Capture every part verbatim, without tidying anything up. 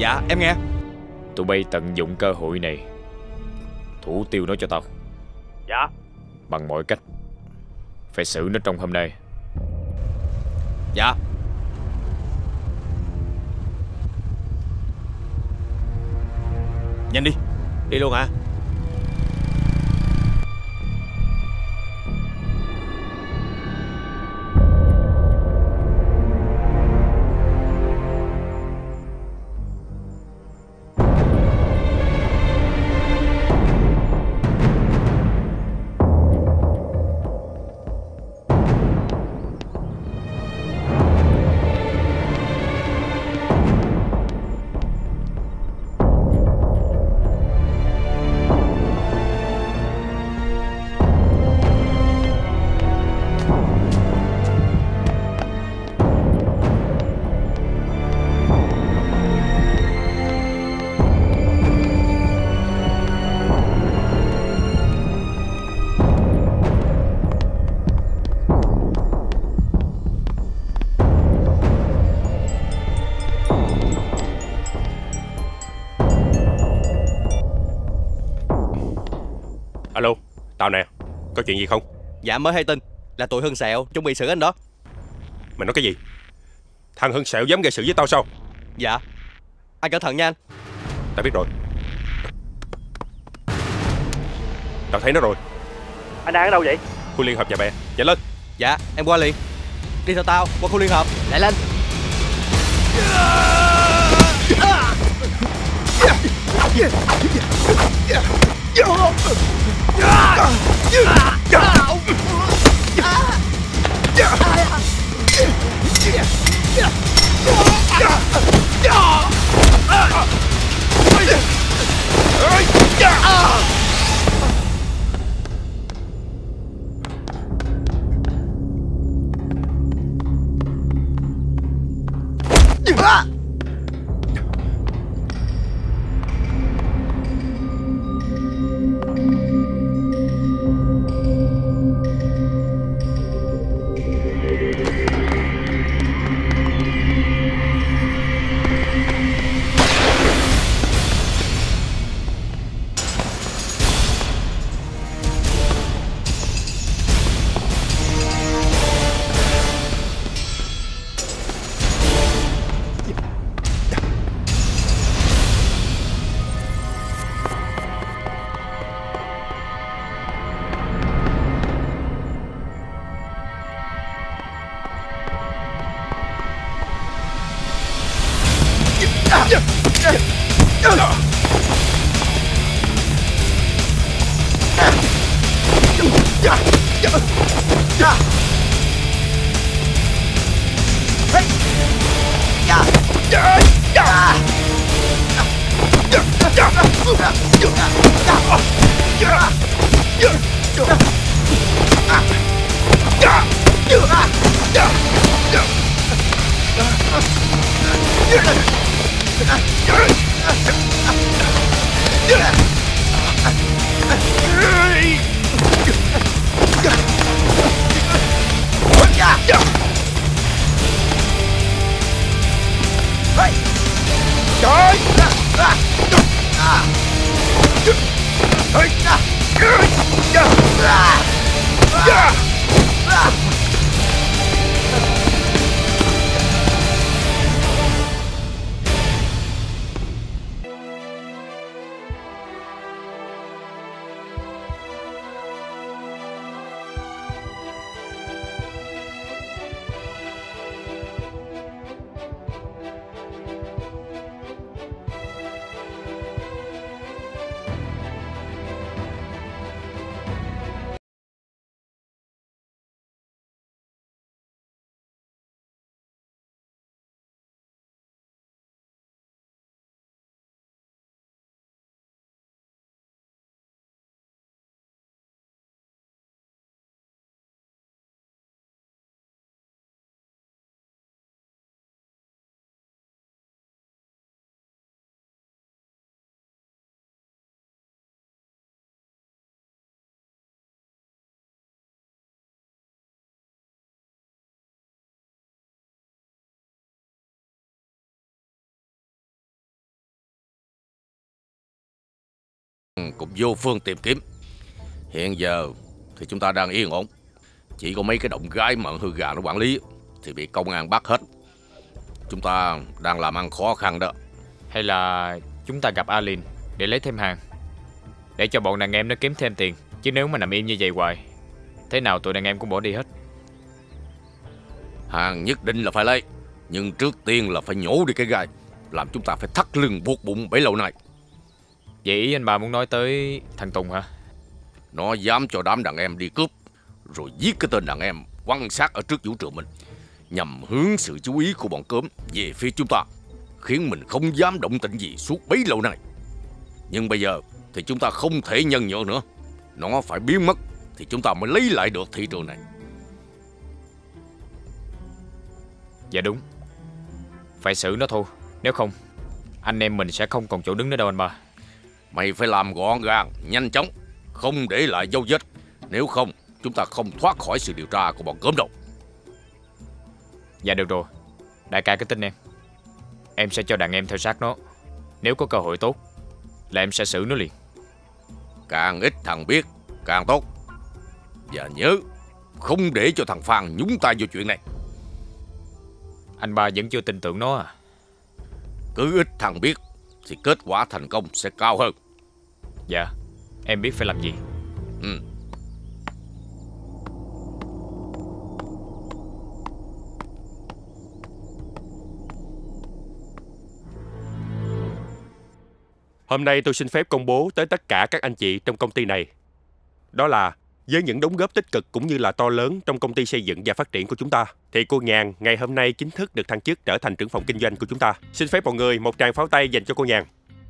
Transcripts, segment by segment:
Dạ em nghe. Tụi bay tận dụng cơ hội này thủ tiêu nó cho tao. Dạ. Bằng mọi cách phải xử nó trong hôm nay. Dạ. Nhanh đi. Đi luôn hả? Alo, tao nè, có chuyện gì không? Dạ mới hay tin là tụi Hưng Sẹo chuẩn bị xử anh đó. Mày nói cái gì? Thằng Hưng Sẹo dám gây sự với tao sao? Dạ. Anh cẩn thận nha anh. Tao biết rồi. Tao thấy nó rồi. Anh đang ở đâu vậy? Khu liên hợp nhà bè, nhanh lên. Dạ em qua liền. Đi theo tao qua khu liên hợp. Lại lên. quan cũng vô phương tìm kiếm. Hiện giờ thì chúng ta đang yên ổn. Chỉ có mấy cái động gái mà hư gà nó quản lý thì bị công an bắt hết. Chúng ta đang làm ăn khó khăn đó. Hay là chúng ta gặp Alin để lấy thêm hàng, để cho bọn đàn em nó kiếm thêm tiền. Chứ nếu mà nằm im như vậy hoài, thế nào tụi đàn em cũng bỏ đi hết. Hàng nhất định là phải lấy, nhưng trước tiên là phải nhổ đi cái gai, làm chúng ta phải thắt lưng buộc bụng bấy lâu nay. Vậy ý anh ba muốn nói tới thằng Tùng hả? Nó dám cho đám đàn em đi cướp, rồi giết cái tên đàn em quan sát ở trước vũ trường mình, nhằm hướng sự chú ý của bọn cớm về phía chúng ta, khiến mình không dám động tĩnh gì suốt bấy lâu nay. Nhưng bây giờ thì chúng ta không thể nhân nhượng nữa. Nó phải biến mất thì chúng ta mới lấy lại được thị trường này. Dạ đúng, phải xử nó thôi. Nếu không, anh em mình sẽ không còn chỗ đứng nữa đâu anh ba. Mày phải làm gọn gàng, nhanh chóng, không để lại dấu vết. Nếu không, chúng ta không thoát khỏi sự điều tra của bọn cớm đâu. Dạ được rồi, đại ca cứ tin em. Em sẽ cho đàn em theo sát nó. Nếu có cơ hội tốt là em sẽ xử nó liền. Càng ít thằng biết càng tốt. Và nhớ, không để cho thằng Phan nhúng tay vô chuyện này. Anh ba vẫn chưa tin tưởng nó à? Cứ ít thằng biết thì kết quả thành công sẽ cao hơn. Dạ, em biết phải làm gì. Ừ. Hôm nay tôi xin phép công bố tới tất cả các anh chị trong công ty này. Đó là với những đóng góp tích cực cũng như là to lớn trong công ty xây dựng và phát triển của chúng ta, thì cô Nhàn ngày hôm nay chính thức được thăng chức trở thành trưởng phòng kinh doanh của chúng ta. Xin phép mọi người một tràng pháo tay dành cho cô Nhàn.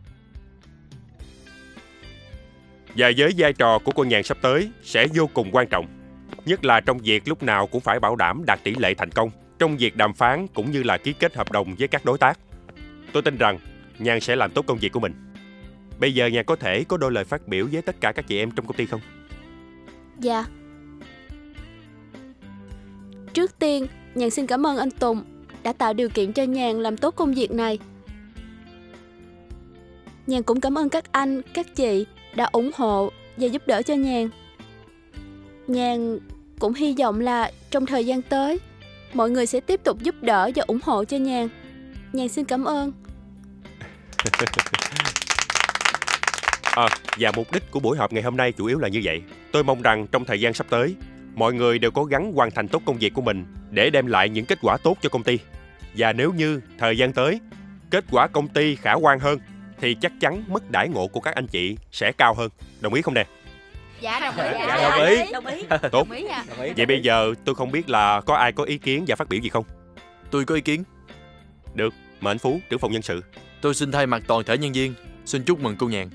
Và với vai trò của cô Nhàn sắp tới sẽ vô cùng quan trọng, nhất là trong việc lúc nào cũng phải bảo đảm đạt tỷ lệ thành công trong việc đàm phán cũng như là ký kết hợp đồng với các đối tác. Tôi tin rằng Nhàn sẽ làm tốt công việc của mình. Bây giờ Nhàn có thể có đôi lời phát biểu với tất cả các chị em trong công ty không? Dạ. Trước tiên, Nhàn xin cảm ơn anh Tùng đã tạo điều kiện cho Nhàn làm tốt công việc này. Nhàn cũng cảm ơn các anh, các chị đã ủng hộ và giúp đỡ cho Nhàn. Nhàn cũng hy vọng là trong thời gian tới, mọi người sẽ tiếp tục giúp đỡ và ủng hộ cho Nhàn. Nhàn xin cảm ơn. À, và mục đích của buổi họp ngày hôm nay chủ yếu là như vậy. Tôi mong rằng trong thời gian sắp tới, mọi người đều cố gắng hoàn thành tốt công việc của mình để đem lại những kết quả tốt cho công ty. Và nếu như thời gian tới, kết quả công ty khả quan hơn, thì chắc chắn mức đãi ngộ của các anh chị sẽ cao hơn. Đồng ý không nè? Dạ đồng ý. Dạ, đồng ý. Đồng ý. Tốt. Đồng ý nha. Đồng ý. Vậy bây giờ tôi không biết là có ai có ý kiến và phát biểu gì không? Tôi có ý kiến. Được, mời anh Phú, trưởng phòng nhân sự. Tôi xin thay mặt toàn thể nhân viên xin chúc mừng cô Nhàn.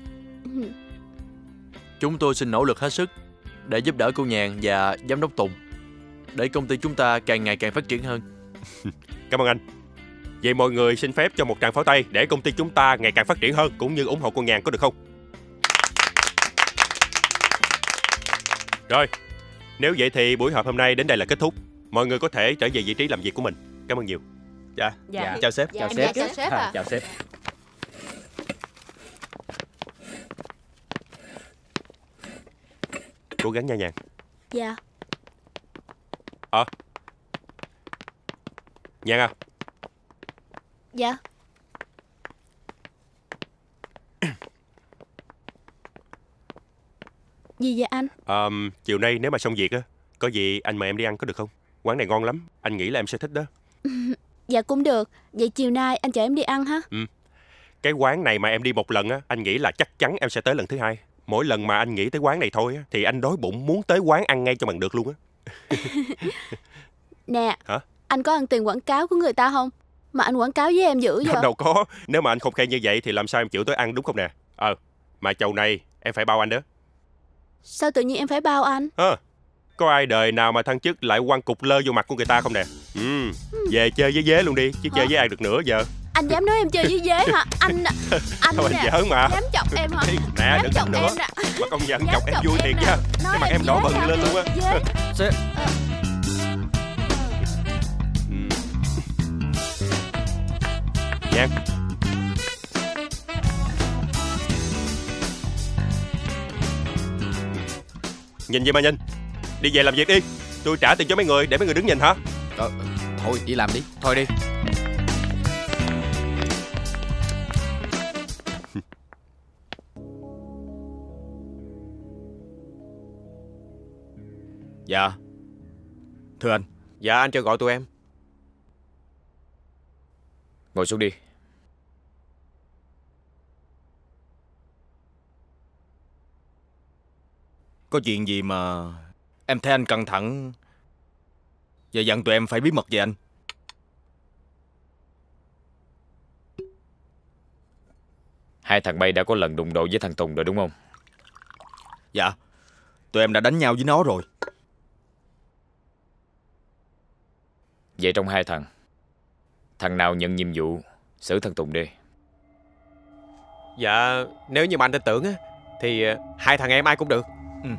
Chúng tôi xin nỗ lực hết sức để giúp đỡ cô Nhàn và giám đốc Tùng, để công ty chúng ta càng ngày càng phát triển hơn. Cảm ơn anh. Vậy mọi người xin phép cho một tràng pháo tay để công ty chúng ta ngày càng phát triển hơn, cũng như ủng hộ cô Nhàn, có được không? Rồi, nếu vậy thì buổi họp hôm nay đến đây là kết thúc. Mọi người có thể trở về vị trí làm việc của mình. Cảm ơn nhiều. Dạ. Dạ. Chào sếp. Dạ, Chào em sếp. chào sếp ạ. Chào sếp. Cố gắng nha Nhàn. Dạ. Ờ à. Nhàn à. Dạ. Gì vậy anh? À, chiều nay nếu mà xong việc á, có gì anh mời em đi ăn có được không? Quán này ngon lắm, anh nghĩ là em sẽ thích đó. Dạ cũng được. Vậy chiều nay anh chở em đi ăn ha? Ừ. Cái quán này mà em đi một lần á, anh nghĩ là chắc chắn em sẽ tới lần thứ hai. Mỗi lần mà anh nghĩ tới quán này thôi á, thì anh đói bụng muốn tới quán ăn ngay cho bằng được luôn á. Nè. Hả? Anh có ăn tiền quảng cáo của người ta không? Mà anh quảng cáo với em dữ vậy? Đâu có. Nếu mà anh không khen như vậy thì làm sao em chịu tới ăn, đúng không nè? Ờ, mà chầu này em phải bao anh đó. Sao tự nhiên em phải bao anh? À, có ai đời nào mà thăng chức lại quăng cục lơ vô mặt của người ta không nè? Ừ, về chơi với dế luôn đi, chứ chơi với ai được nữa giờ. Anh dám nói em chơi với dế hả? Anh anh Thôi nè, anh giỡn mà. dám chọc em hả? Nè, Dám đừng chọc nữa. em nè. Mà công nhận Dám chọc em chọc vui em thiệt nè. nha. Nói Cái mặt em em đỏ dế bừng hả? lên luôn á. Dế. Sếp. Nhàn. Nhìn gì mà nhìn, đi về làm việc đi. Tôi trả tiền cho mấy người để mấy người đứng nhìn hả? Ờ, thôi đi làm đi. Thôi đi. Dạ. Thưa anh. Dạ anh cho gọi tụi em. Ngồi xuống đi. Có chuyện gì mà em thấy anh căng thẳng và dặn tụi em phải bí mật về anh? Hai thằng bay đã có lần đụng độ với thằng Tùng rồi đúng không? Dạ. Tụi em đã đánh nhau với nó rồi. Vậy trong hai thằng, thằng nào nhận nhiệm vụ xử thằng Tùng đi? Dạ, nếu như mà anh tin tưởng á thì hai thằng em ai cũng được. Ừ.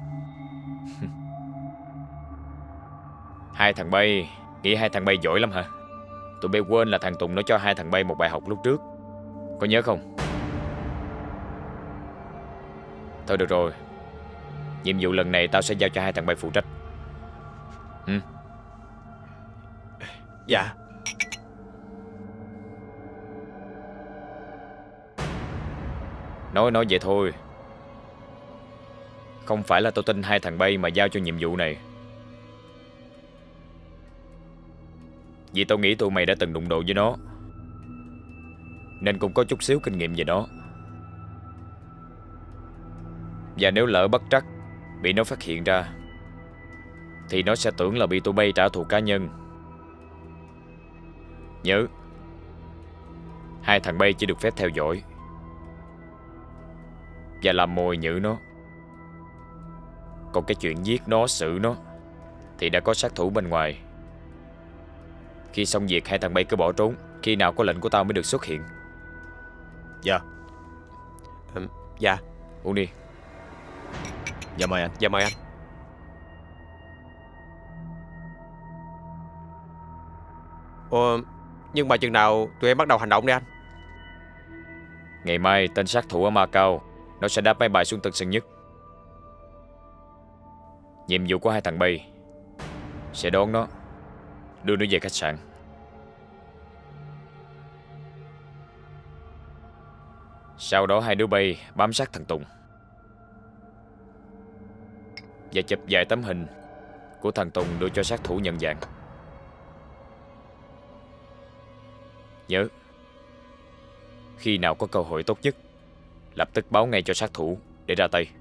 Hai thằng bay, nghĩ hai thằng bay giỏi lắm hả? Tụi bay quên là thằng Tùng nó cho hai thằng bay một bài học lúc trước. Có nhớ không? Thôi được rồi, nhiệm vụ lần này tao sẽ giao cho hai thằng bay phụ trách. Ừ. Dạ. Nói nói vậy thôi. Không phải là tôi tin hai thằng bay mà giao cho nhiệm vụ này. Vì tôi nghĩ tụi mày đã từng đụng độ với nó, nên cũng có chút xíu kinh nghiệm về nó. Và nếu lỡ bất trắc bị nó phát hiện ra thì nó sẽ tưởng là bị tụi bay trả thù cá nhân. Nhớ, hai thằng bay chỉ được phép theo dõi và làm mồi nhử nó. Còn cái chuyện giết nó, xử nó thì đã có sát thủ bên ngoài. Khi xong việc hai thằng bay cứ bỏ trốn. Khi nào có lệnh của tao mới được xuất hiện. Dạ. Ừ, dạ. Uống đi. Dạ mời anh. Dạ mời anh. Ồ, nhưng mà chừng nào tụi em bắt đầu hành động đi anh? Ngày mai tên sát thủ ở Macau nó sẽ đáp máy bay xuống Tân Sơn Nhất. Nhiệm vụ của hai thằng bay sẽ đón nó, đưa nó về khách sạn. Sau đó hai đứa bay bám sát thằng Tùng và chụp vài tấm hình của thằng Tùng đưa cho sát thủ nhận dạng. Nhớ, khi nào có cơ hội tốt nhất, lập tức báo ngay cho sát thủ để ra tay.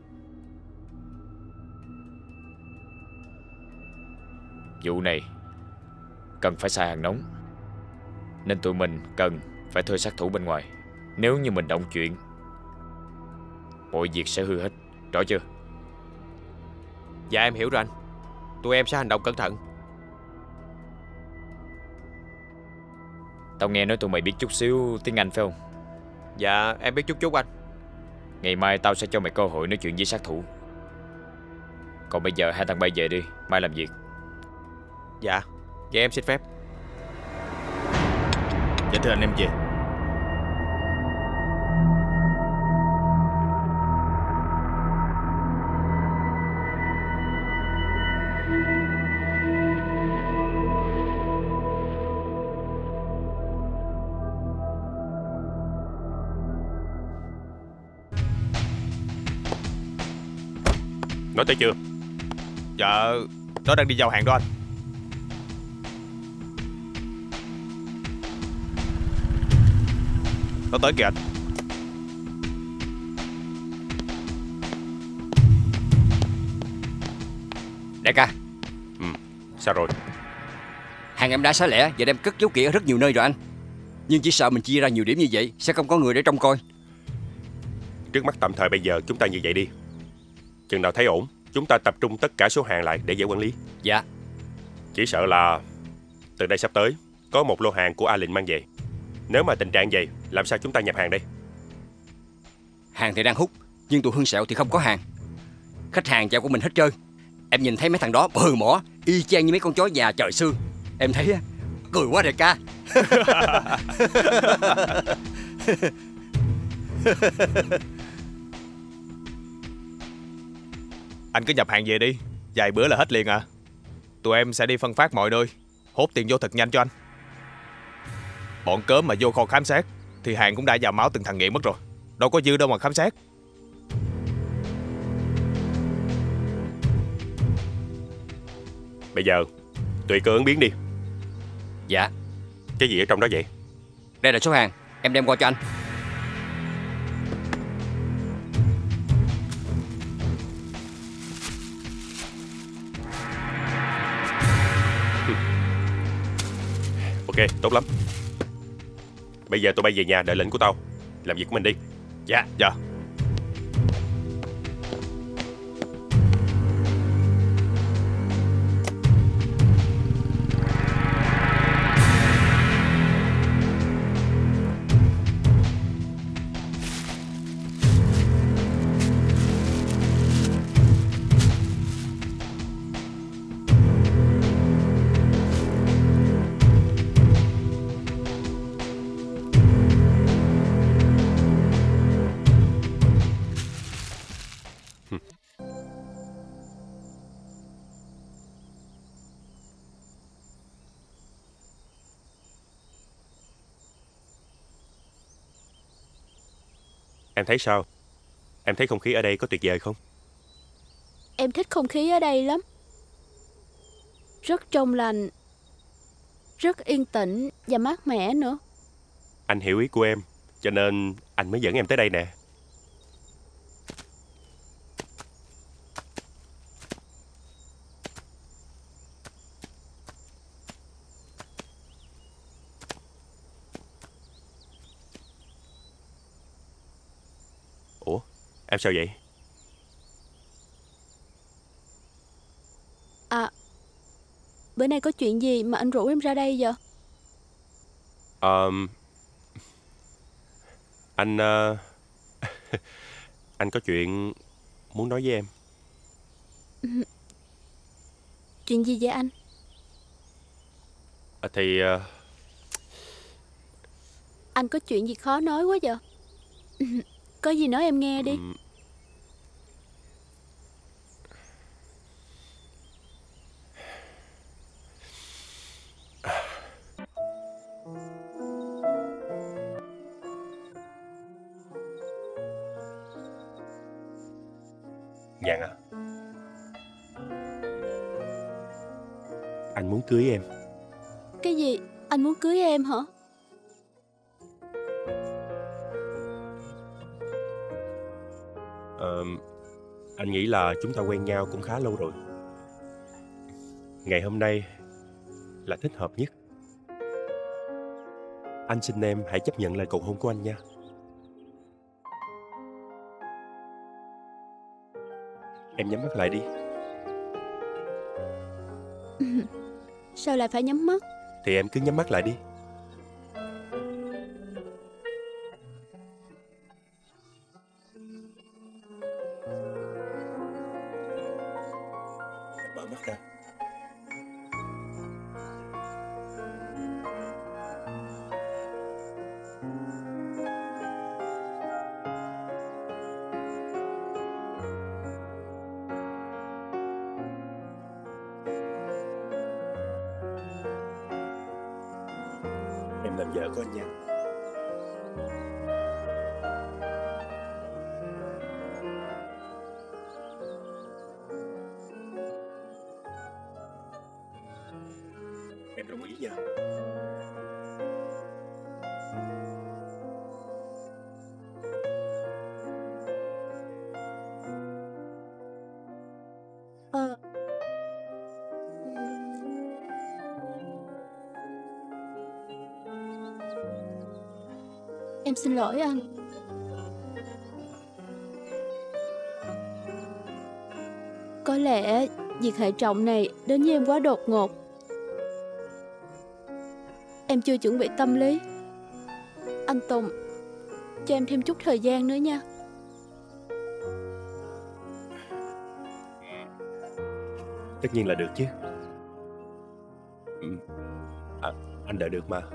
Vụ này cần phải xài hàng nóng, nên tụi mình cần phải thuê sát thủ bên ngoài. Nếu như mình động chuyện, mọi việc sẽ hư hết. Rõ chưa? Dạ em hiểu rồi anh. Tụi em sẽ hành động cẩn thận. Tao nghe nói tụi mày biết chút xíu tiếng Anh phải không? Dạ em biết chút chút anh. Ngày mai tao sẽ cho mày cơ hội nói chuyện với sát thủ. Còn bây giờ hai thằng bay về đi, mai làm việc. Dạ. Vậy em xin phép. Dạ thưa anh, em về. Nói tới chưa? Dạ, nó đang đi giao hàng đó anh. Nó tới kìa anh. Đại ca, Ừ, sao rồi? hàng em đã xá lẻ và đem cất giấu kỹ ở rất nhiều nơi rồi anh. Nhưng chỉ sợ mình chia ra nhiều điểm như vậy sẽ không có người để trông coi. Trước mắt tạm thời bây giờ chúng ta như vậy đi. Chừng nào thấy ổn, chúng ta tập trung tất cả số hàng lại để dễ quản lý. Dạ. Chỉ sợ là từ đây sắp tới có một lô hàng của Alin mang về. Nếu mà tình trạng vậy, làm sao chúng ta nhập hàng đây? Hàng thì đang hút, nhưng tụi Hương Sẹo thì không có hàng. Khách hàng chào của mình hết trơn. Em nhìn thấy mấy thằng đó bờ mỏ y chang như mấy con chó già trời xưa. Em thấy á, cười quá đại ca. Anh cứ nhập hàng về đi, vài bữa là hết liền à. Tụi em sẽ đi phân phát mọi nơi, hốt tiền vô thật nhanh cho anh. Bọn cớm mà vô kho khám xét thì hàng cũng đã vào máu từng thằng nghiện mất rồi, đâu có dư đâu mà khám xét. Bây giờ tùy cơ ứng biến đi. Dạ. Cái gì ở trong đó vậy? Đây là số hàng, em đem qua cho anh. Ok, tốt lắm. Bây giờ tụi bay về nhà đợi lệnh của tao. Làm việc của mình đi. Dạ. Dạ. Em thấy sao? Em thấy không khí ở đây có tuyệt vời không? Em thích không khí ở đây lắm. Rất trong lành, rất yên tĩnh và mát mẻ nữa. Anh hiểu ý của em, cho nên anh mới dẫn em tới đây nè. Ủa, em sao vậy? À, bữa nay có chuyện gì mà anh rủ em ra đây vậy? Um, anh uh, anh có chuyện muốn nói với em. Chuyện gì vậy anh? À, thì uh... Anh có chuyện gì khó nói quá vậy? Có gì nói em nghe đi. um... Nhàn à, anh muốn cưới em. Cái gì? Anh muốn cưới em hả? Ờ, anh nghĩ là chúng ta quen nhau cũng khá lâu rồi. Ngày hôm nay là thích hợp nhất. Anh xin em hãy chấp nhận lời cầu hôn của anh nha. Em nhắm mắt lại đi. Sao lại phải nhắm mắt? Thì em cứ nhắm mắt lại đi. Mở mắt ra. Em làm vợ của anh nha. Em đồng ý nha. Ờ. Em xin lỗi anh. Có lẽ việc hệ trọng này đến với em quá đột ngột. Em chưa chuẩn bị tâm lý. Anh Tùng, cho em thêm chút thời gian nữa nha. Tất nhiên là được chứ. Ừ. À, anh đợi được mà.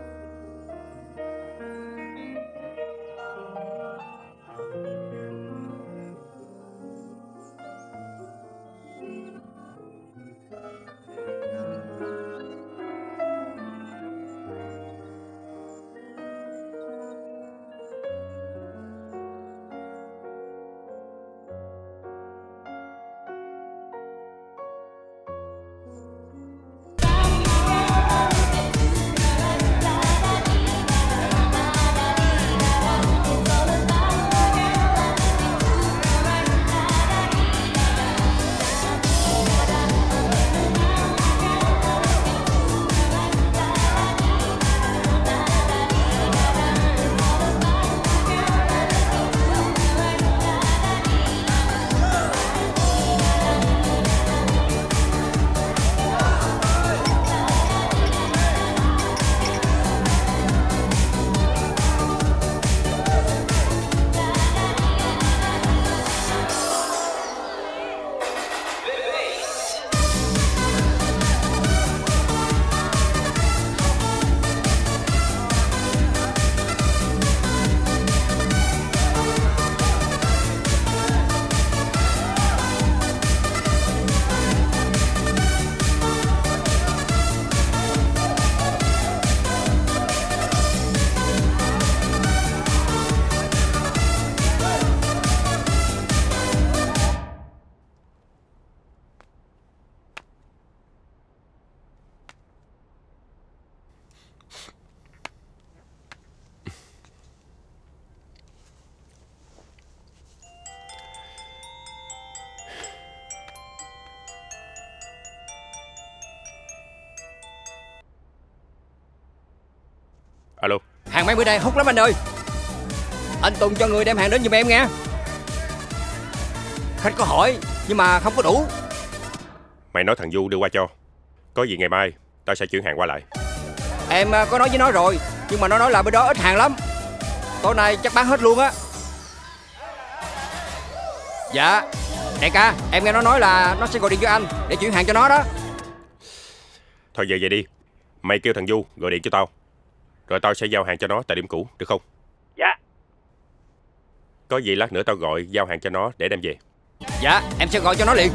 Hàng mấy bữa nay hút lắm anh ơi. Anh Tùng cho người đem hàng đến giùm em nghe. Khách có hỏi nhưng mà không có đủ. Mày nói thằng Du đưa qua cho. Có gì ngày mai tao sẽ chuyển hàng qua lại. Em có nói với nó rồi, nhưng mà nó nói là bên đó ít hàng lắm. Tối nay chắc bán hết luôn á. Dạ đại ca, em nghe nó nói là nó sẽ gọi điện cho anh để chuyển hàng cho nó đó. Thôi về về đi. Mày kêu thằng Du gọi điện cho tao, rồi tao sẽ giao hàng cho nó tại điểm cũ, được không? Dạ. Có gì lát nữa tao gọi giao hàng cho nó để đem về. Dạ em sẽ gọi cho nó liền.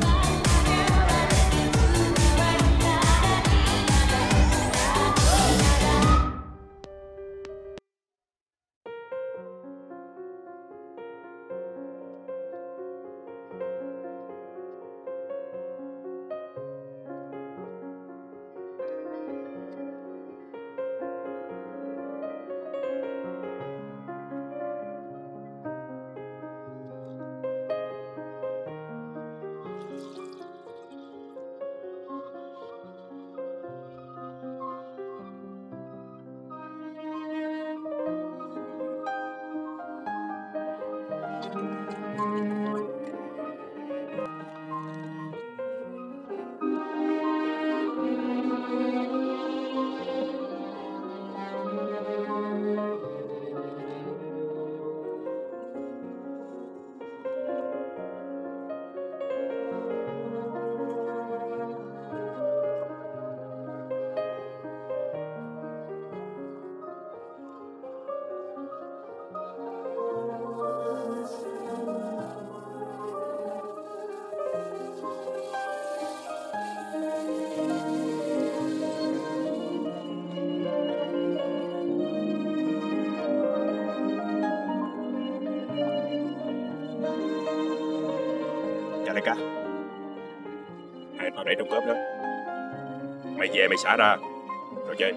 Chào đại ca. Hàng tao để trong cốp đó. Mày về mày xả ra rồi chơi.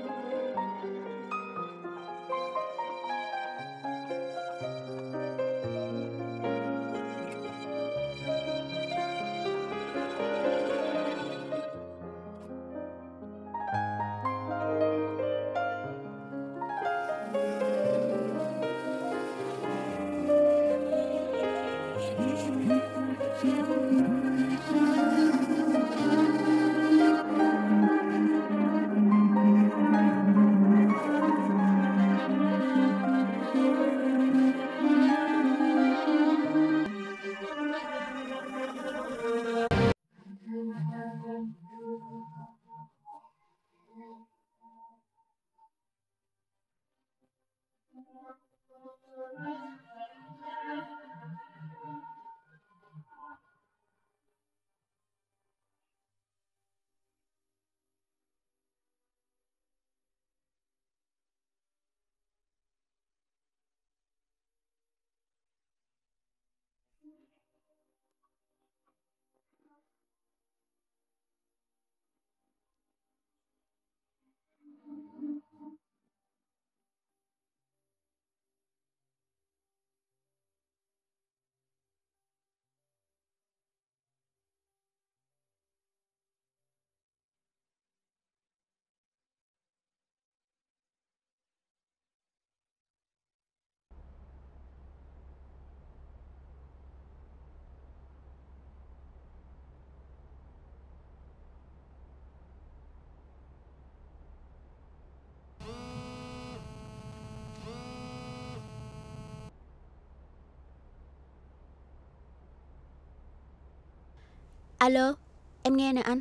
Alo, em nghe nè anh.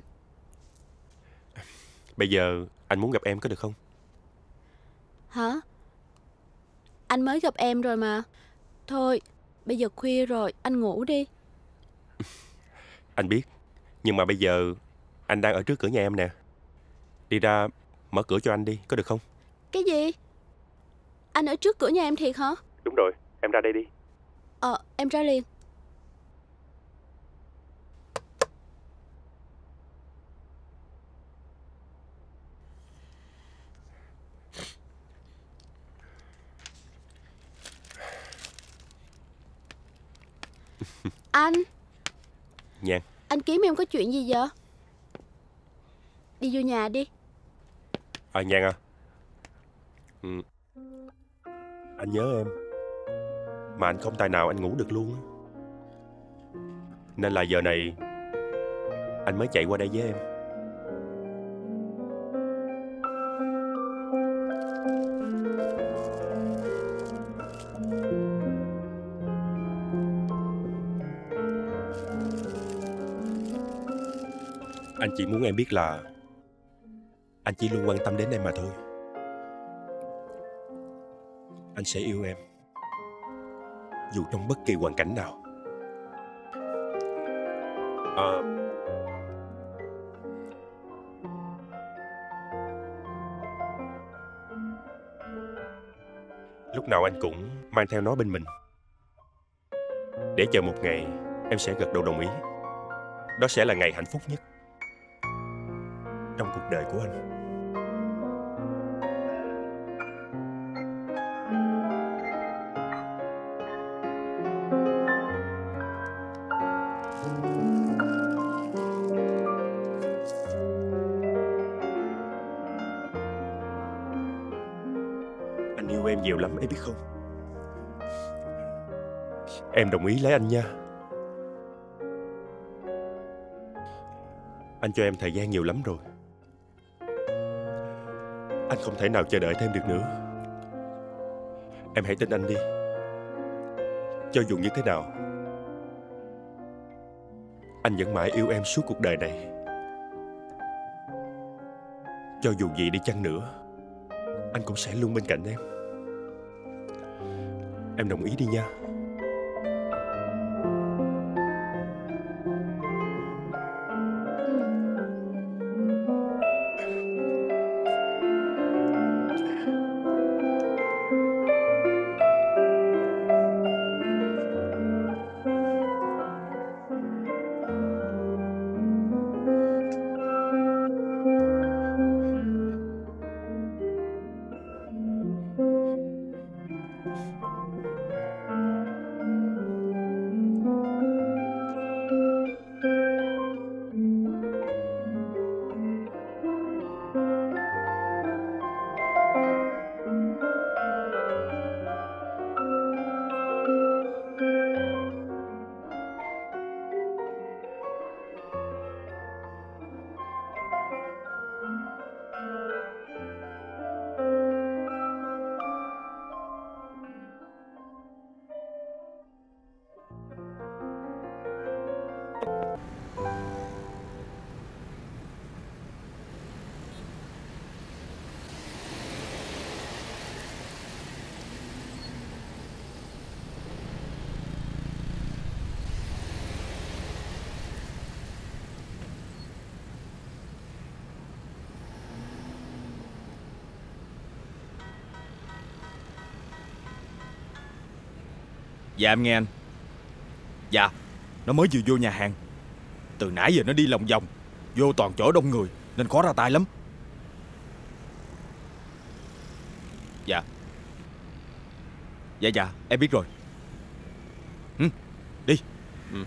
Bây giờ anh muốn gặp em có được không? Hả? Anh mới gặp em rồi mà. Thôi, bây giờ khuya rồi, anh ngủ đi. Anh biết, nhưng mà bây giờ anh đang ở trước cửa nhà em nè. Đi ra mở cửa cho anh đi, có được không? Cái gì? Anh ở trước cửa nhà em thiệt hả? Đúng rồi, em ra đây đi. Ờ, em ra liền. Anh Nhan. Anh kiếm em có chuyện gì vậy? Đi vô nhà đi. À Nhan à. Ừ. Anh nhớ em, mà anh không tài nào anh ngủ được luôn. Nên là giờ này anh mới chạy qua đây với em. Anh chỉ muốn em biết là anh chỉ luôn quan tâm đến em mà thôi. Anh sẽ yêu em dù trong bất kỳ hoàn cảnh nào. À, lúc nào anh cũng mang theo nó bên mình, để chờ một ngày em sẽ gật đầu đồng ý. Đó sẽ là ngày hạnh phúc nhất trong cuộc đời của anh. Anh yêu em nhiều lắm, em biết không? Em đồng ý lấy anh nha. Anh cho em thời gian nhiều lắm rồi. Anh không thể nào chờ đợi thêm được nữa. Em hãy tin anh đi. Cho dù như thế nào, anh vẫn mãi yêu em suốt cuộc đời này. Cho dù gì đi chăng nữa, anh cũng sẽ luôn bên cạnh em. Em đồng ý đi nha. Dạ em nghe anh. Dạ, nó mới vừa vô nhà hàng. Từ nãy giờ nó đi lòng vòng, vô toàn chỗ đông người nên khó ra tay lắm. Dạ. Dạ dạ, em biết rồi. Ừ, đi. Ừ.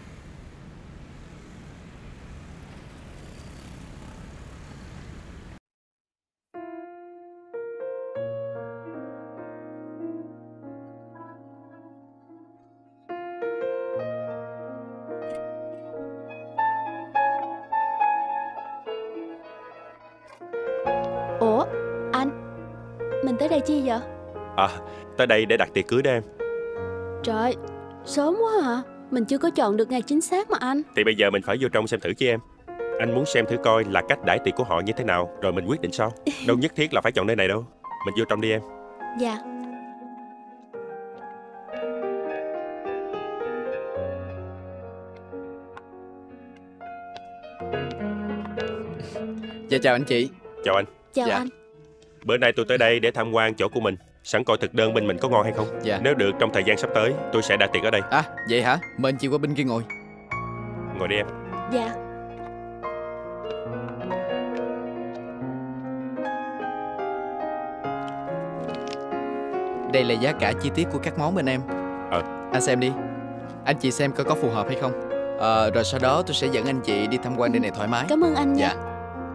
Ủa, anh, mình tới đây chi vậy? À, tới đây để đặt tiệc cưới đó em. Trời, sớm quá hả? Mình chưa có chọn được ngày chính xác mà anh. Thì bây giờ mình phải vô trong xem thử chứ em. Anh muốn xem thử coi là cách đãi tiệc của họ như thế nào, rồi mình quyết định sau. Đâu nhất thiết là phải chọn nơi này đâu. Mình vô trong đi em. Dạ. Dạ chào anh chị. Chào anh. Chào Dạ. anh. Bữa nay tôi tới đây để tham quan chỗ của mình, sẵn coi thực đơn bên mình có ngon hay không. Dạ. Nếu được trong thời gian sắp tới, tôi sẽ đặt tiệc ở đây. À vậy hả? Mời anh chị qua bên kia ngồi. Ngồi đi em. Dạ. Đây là giá cả chi tiết của các món bên em. Ờ. Anh xem đi. Anh chị xem coi có phù hợp hay không. Ờ, rồi sau đó tôi sẽ dẫn anh chị đi tham quan nơi này thoải mái. Cảm ơn anh nha. Dạ.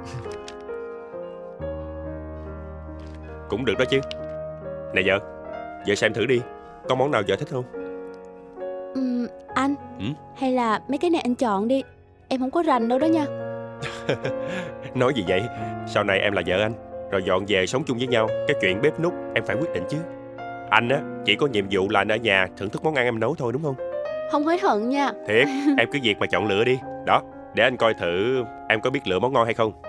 Cũng được đó chứ. Này vợ, Vợ xem thử đi, có món nào vợ thích không? Ừm, anh, Ừ? hay là mấy cái này anh chọn đi. Em không có rành đâu đó nha. Nói gì vậy? Sau này em là vợ anh, rồi dọn về sống chung với nhau, cái chuyện bếp núc em phải quyết định chứ. Anh á, chỉ có nhiệm vụ là anh ở nhà thưởng thức món ăn em nấu thôi, đúng không? Không hối hận nha. Thiệt, em cứ việc mà chọn lựa đi. Đó, để anh coi thử em có biết lựa món ngon hay không.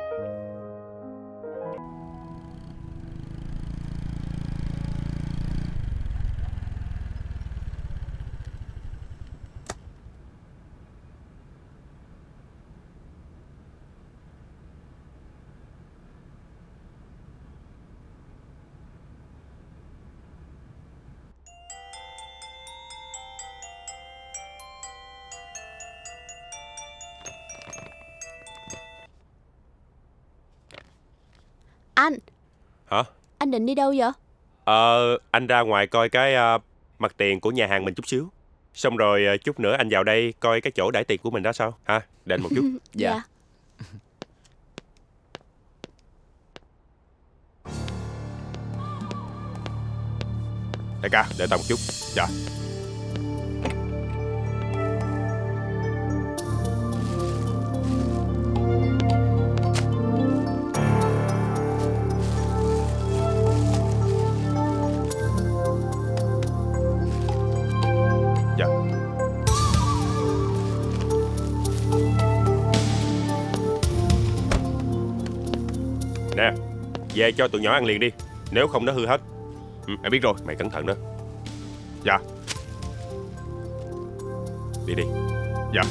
Anh, Hả? anh định đi đâu vậy? Ờ, anh ra ngoài coi cái à, mặt tiền của nhà hàng mình chút xíu. Xong rồi à, chút nữa anh vào đây coi cái chỗ đãi tiệc của mình đó sao? Ha, để anh một chút. Dạ. Đại ca, Đợi tao một chút. dạ. Dạ. Nè, về cho tụi nhỏ ăn liền đi, nếu không nó hư hết. Ừ, em biết rồi. Mày cẩn thận đó. Dạ. Đi đi. Dạ.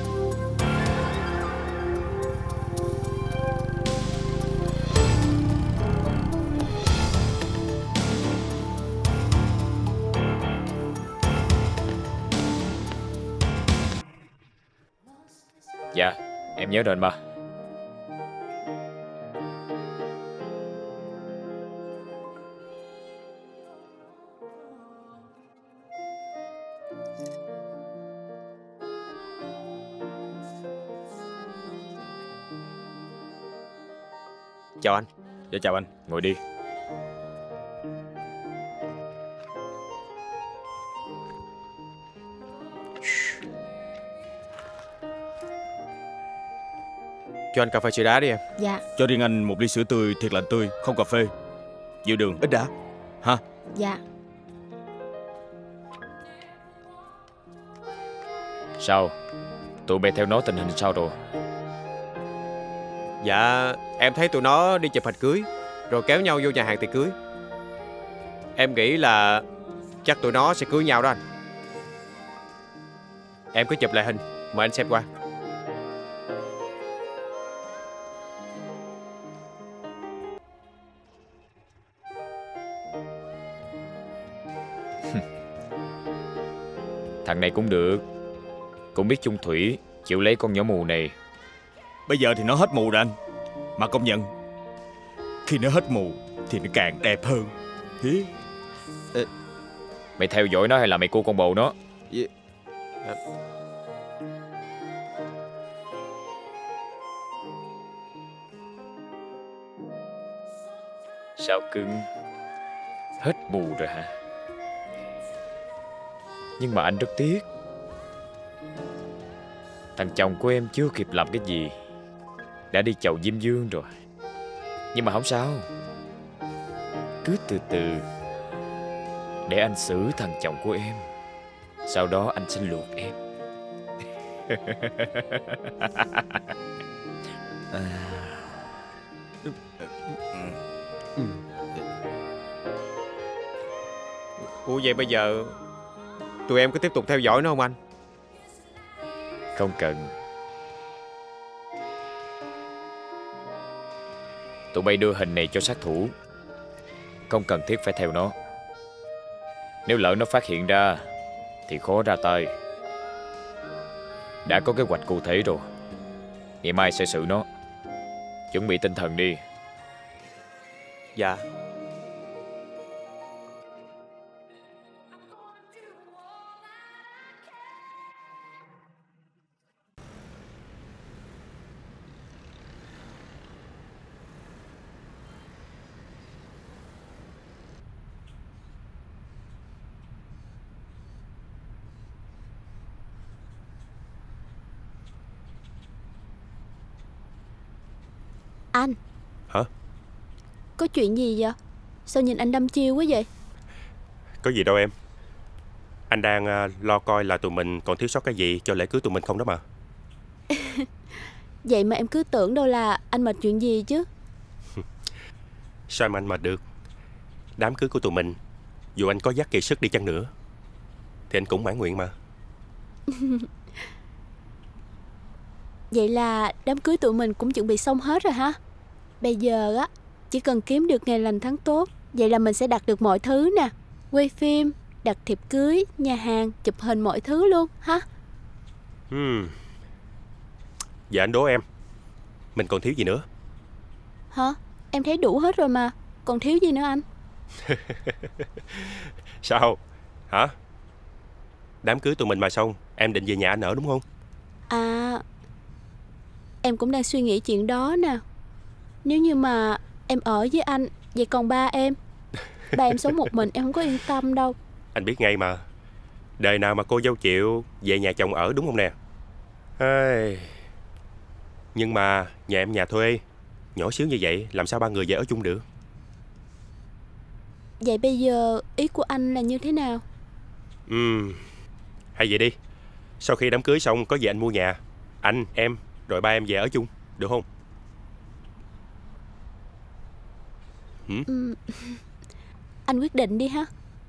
Dạ, em nhớ rồi anh ba. Chào anh. Dạ chào anh, ngồi đi. Cho anh cà phê sữa đá đi em. Dạ, Cho riêng anh một ly sữa tươi thiệt lạnh tươi, không cà phê. Nhiều đường, ít đá. Ha? dạ. Sao? Tụi bay theo nó tình hình sao rồi? Dạ, em thấy tụi nó đi chụp hình cưới, rồi kéo nhau vô nhà hàng tiệc cưới. Em nghĩ là chắc tụi nó sẽ cưới nhau đó anh. Em cứ chụp lại hình, mời anh xem qua. Thằng này cũng được, cũng biết chung thủy, chịu lấy con nhỏ mù này. Bây giờ thì nó hết mù rồi anh. Mà công nhận, khi nó hết mù thì nó càng đẹp hơn. Hí. Mày theo dõi nó hay là mày cua con bồ nó? Sao cưng? Hết mù rồi hả? Nhưng mà anh rất tiếc, thằng chồng của em chưa kịp làm cái gì đã đi chầu Diêm Dương rồi. Nhưng mà không sao, cứ từ từ để anh xử thằng chồng của em, sau đó anh sẽ luộc em. Ủa vậy bây giờ tụi em có tiếp tục theo dõi nó không anh? Không cần. Tụi bay đưa hình này cho sát thủ, không cần thiết phải theo nó. Nếu lỡ nó phát hiện ra thì khó ra tay. Đã có kế hoạch cụ thể rồi, ngày mai sẽ xử nó. Chuẩn bị tinh thần đi. Dạ. Anh. Hả? Có chuyện gì vậy? Sao nhìn anh đăm chiêu quá vậy? Có gì đâu em. Anh đang uh, lo coi là tụi mình còn thiếu sót cái gì cho lễ cưới tụi mình không đó mà. Vậy mà em cứ tưởng đâu là anh mệt chuyện gì chứ. Sao mà anh mệt được? Đám cưới của tụi mình, dù anh có dắt kiệt sức đi chăng nữa thì anh cũng mãn nguyện mà. Vậy là đám cưới tụi mình cũng chuẩn bị xong hết rồi ha. Bây giờ á, chỉ cần kiếm được ngày lành tháng tốt, vậy là mình sẽ đặt được mọi thứ nè. Quay phim, đặt thiệp cưới, nhà hàng, chụp hình mọi thứ luôn ha. Hmm. Dạ anh đố em, mình còn thiếu gì nữa? Hả? Em thấy đủ hết rồi mà. Còn thiếu gì nữa anh? Sao? Hả? Đám cưới tụi mình mà xong, em định về nhà anh ở đúng không? À, em cũng đang suy nghĩ chuyện đó nè. Nếu như mà em ở với anh, vậy còn ba em? Ba em sống một mình em không có yên tâm đâu. Anh biết ngay mà. Đời nào mà cô dâu chịu về nhà chồng ở đúng không nè? Ai... Nhưng mà nhà em nhà thuê, nhỏ xíu như vậy làm sao ba người về ở chung được? Vậy bây giờ ý của anh là như thế nào? Ừm, hay vậy đi. Sau khi đám cưới xong có gì anh mua nhà, anh, em, rồi ba em về ở chung, được không? Hử? Ừ. Anh quyết định đi ha.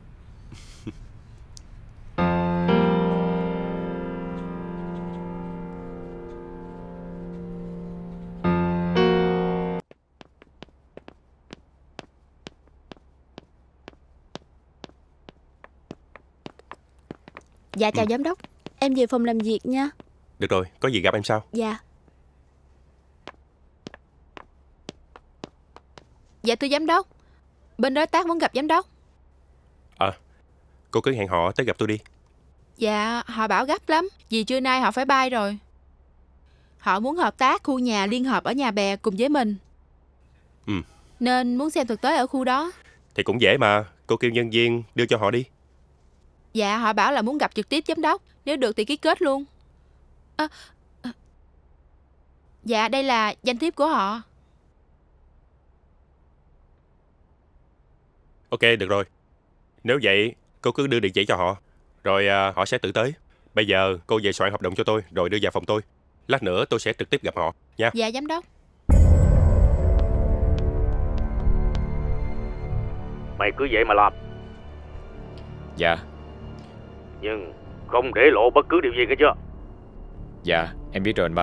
Dạ chào Ừ. giám đốc. Em về phòng làm việc nha. Được rồi, có gì gặp em sau. Dạ. Dạ thưa giám đốc, bên đối tác muốn gặp giám đốc. À, cô cứ hẹn họ tới gặp tôi đi. Dạ họ bảo gấp lắm, vì trưa nay họ phải bay rồi. Họ muốn hợp tác khu nhà liên hợp ở Nhà Bè cùng với mình. Ừ. Nên muốn xem thực tế ở khu đó. Thì cũng dễ mà, cô kêu nhân viên đưa cho họ đi. Dạ họ bảo là muốn gặp trực tiếp giám đốc, nếu được thì ký kết luôn. À, à. Dạ đây là danh thiếp của họ. Ok, được rồi. Nếu vậy, cô cứ đưa địa chỉ cho họ, rồi à, họ sẽ tự tới. Bây giờ cô về soạn hợp đồng cho tôi, rồi đưa vào phòng tôi. Lát nữa tôi sẽ trực tiếp gặp họ, nha. Dạ giám đốc. Mày cứ vậy mà làm. Dạ. Nhưng không để lộ bất cứ điều gì cả chưa? Dạ em biết rồi anh ba.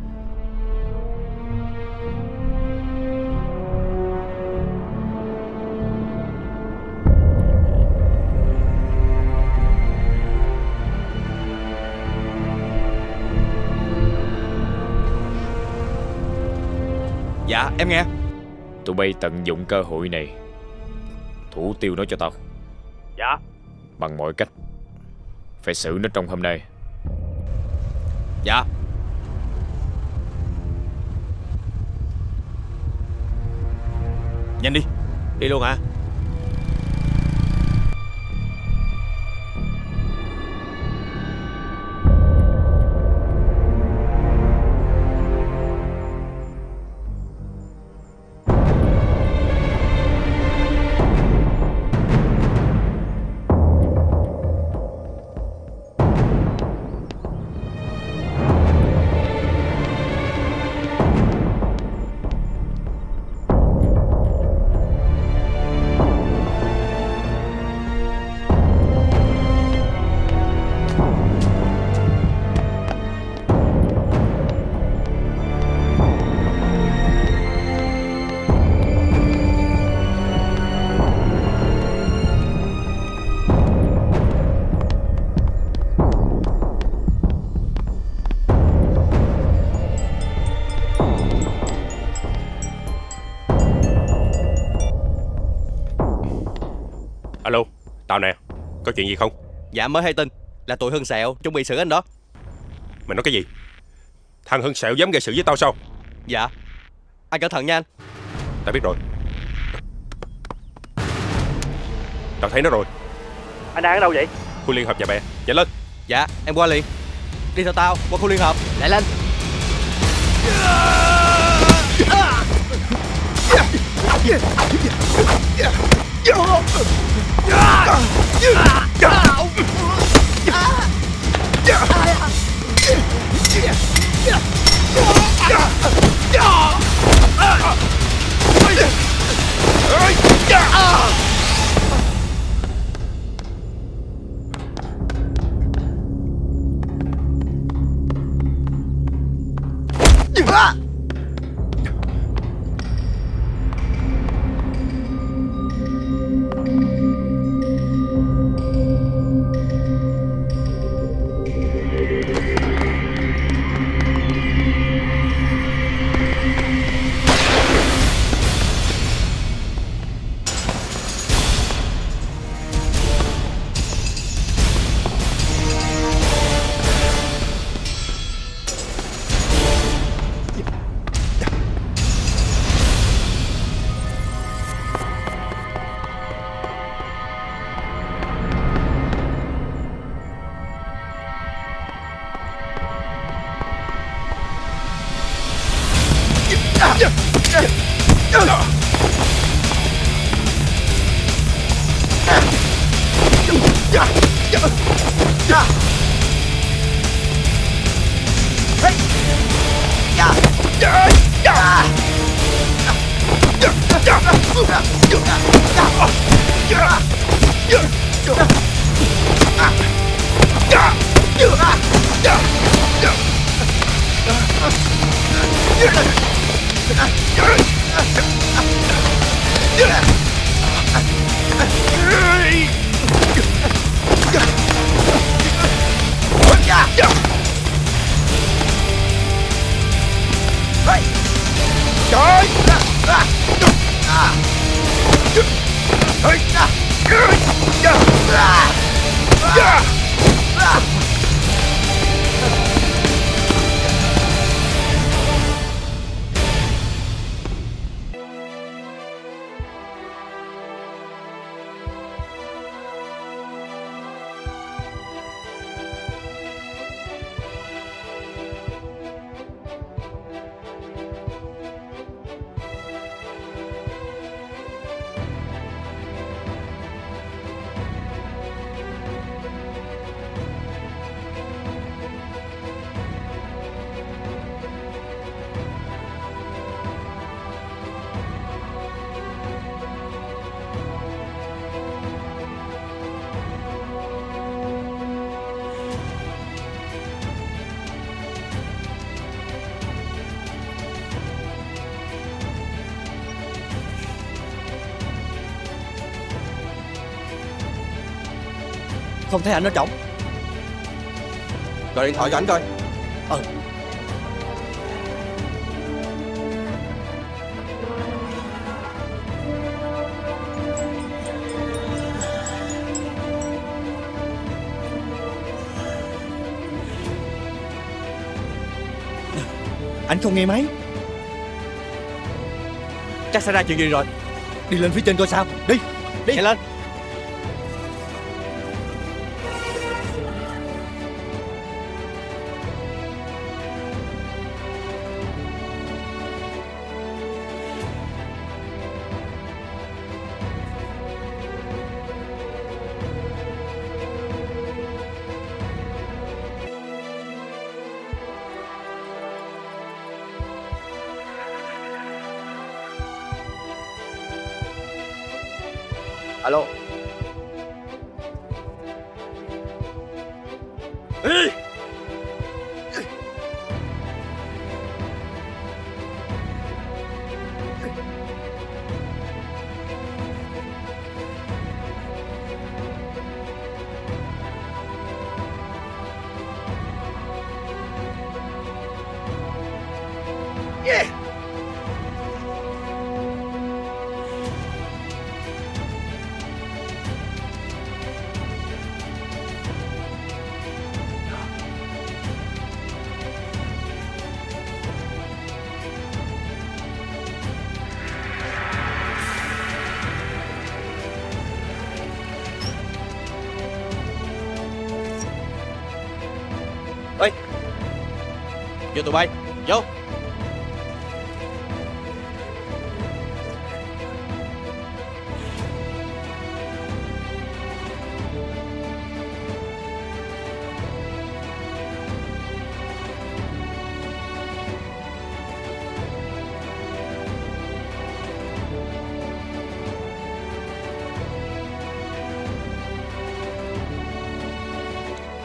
Dạ em nghe. Tụi bay tận dụng cơ hội này, thủ tiêu nó cho tao. Dạ. Bằng mọi cách phải xử nó trong hôm nay. Dạ. Nhanh đi. Đi luôn hả? Alo, tao nè, có chuyện gì không? Dạ mới hay tin là tụi Hưng Sẹo chuẩn bị xử anh đó. Mày nói cái gì? Thằng Hưng Sẹo dám gây sự với tao sao? Dạ. Anh cẩn thận nha anh. Tao biết rồi. Tao thấy nó rồi. Anh đang ở đâu vậy? Khu liên hợp Nhà Bè, nhanh lên. Dạ em qua liền. Đi theo tao qua khu liên hợp. Lại lên. Không thấy ảnh ở trỏng. Gọi điện thoại cho ảnh coi. Ờ. Anh không nghe máy. Chắc xảy ra chuyện gì rồi. Đi lên phía trên coi sao. Đi, đi. Nhanh lên. Alo. Ê! Yeah! Ê! Vô tụi bay, vô.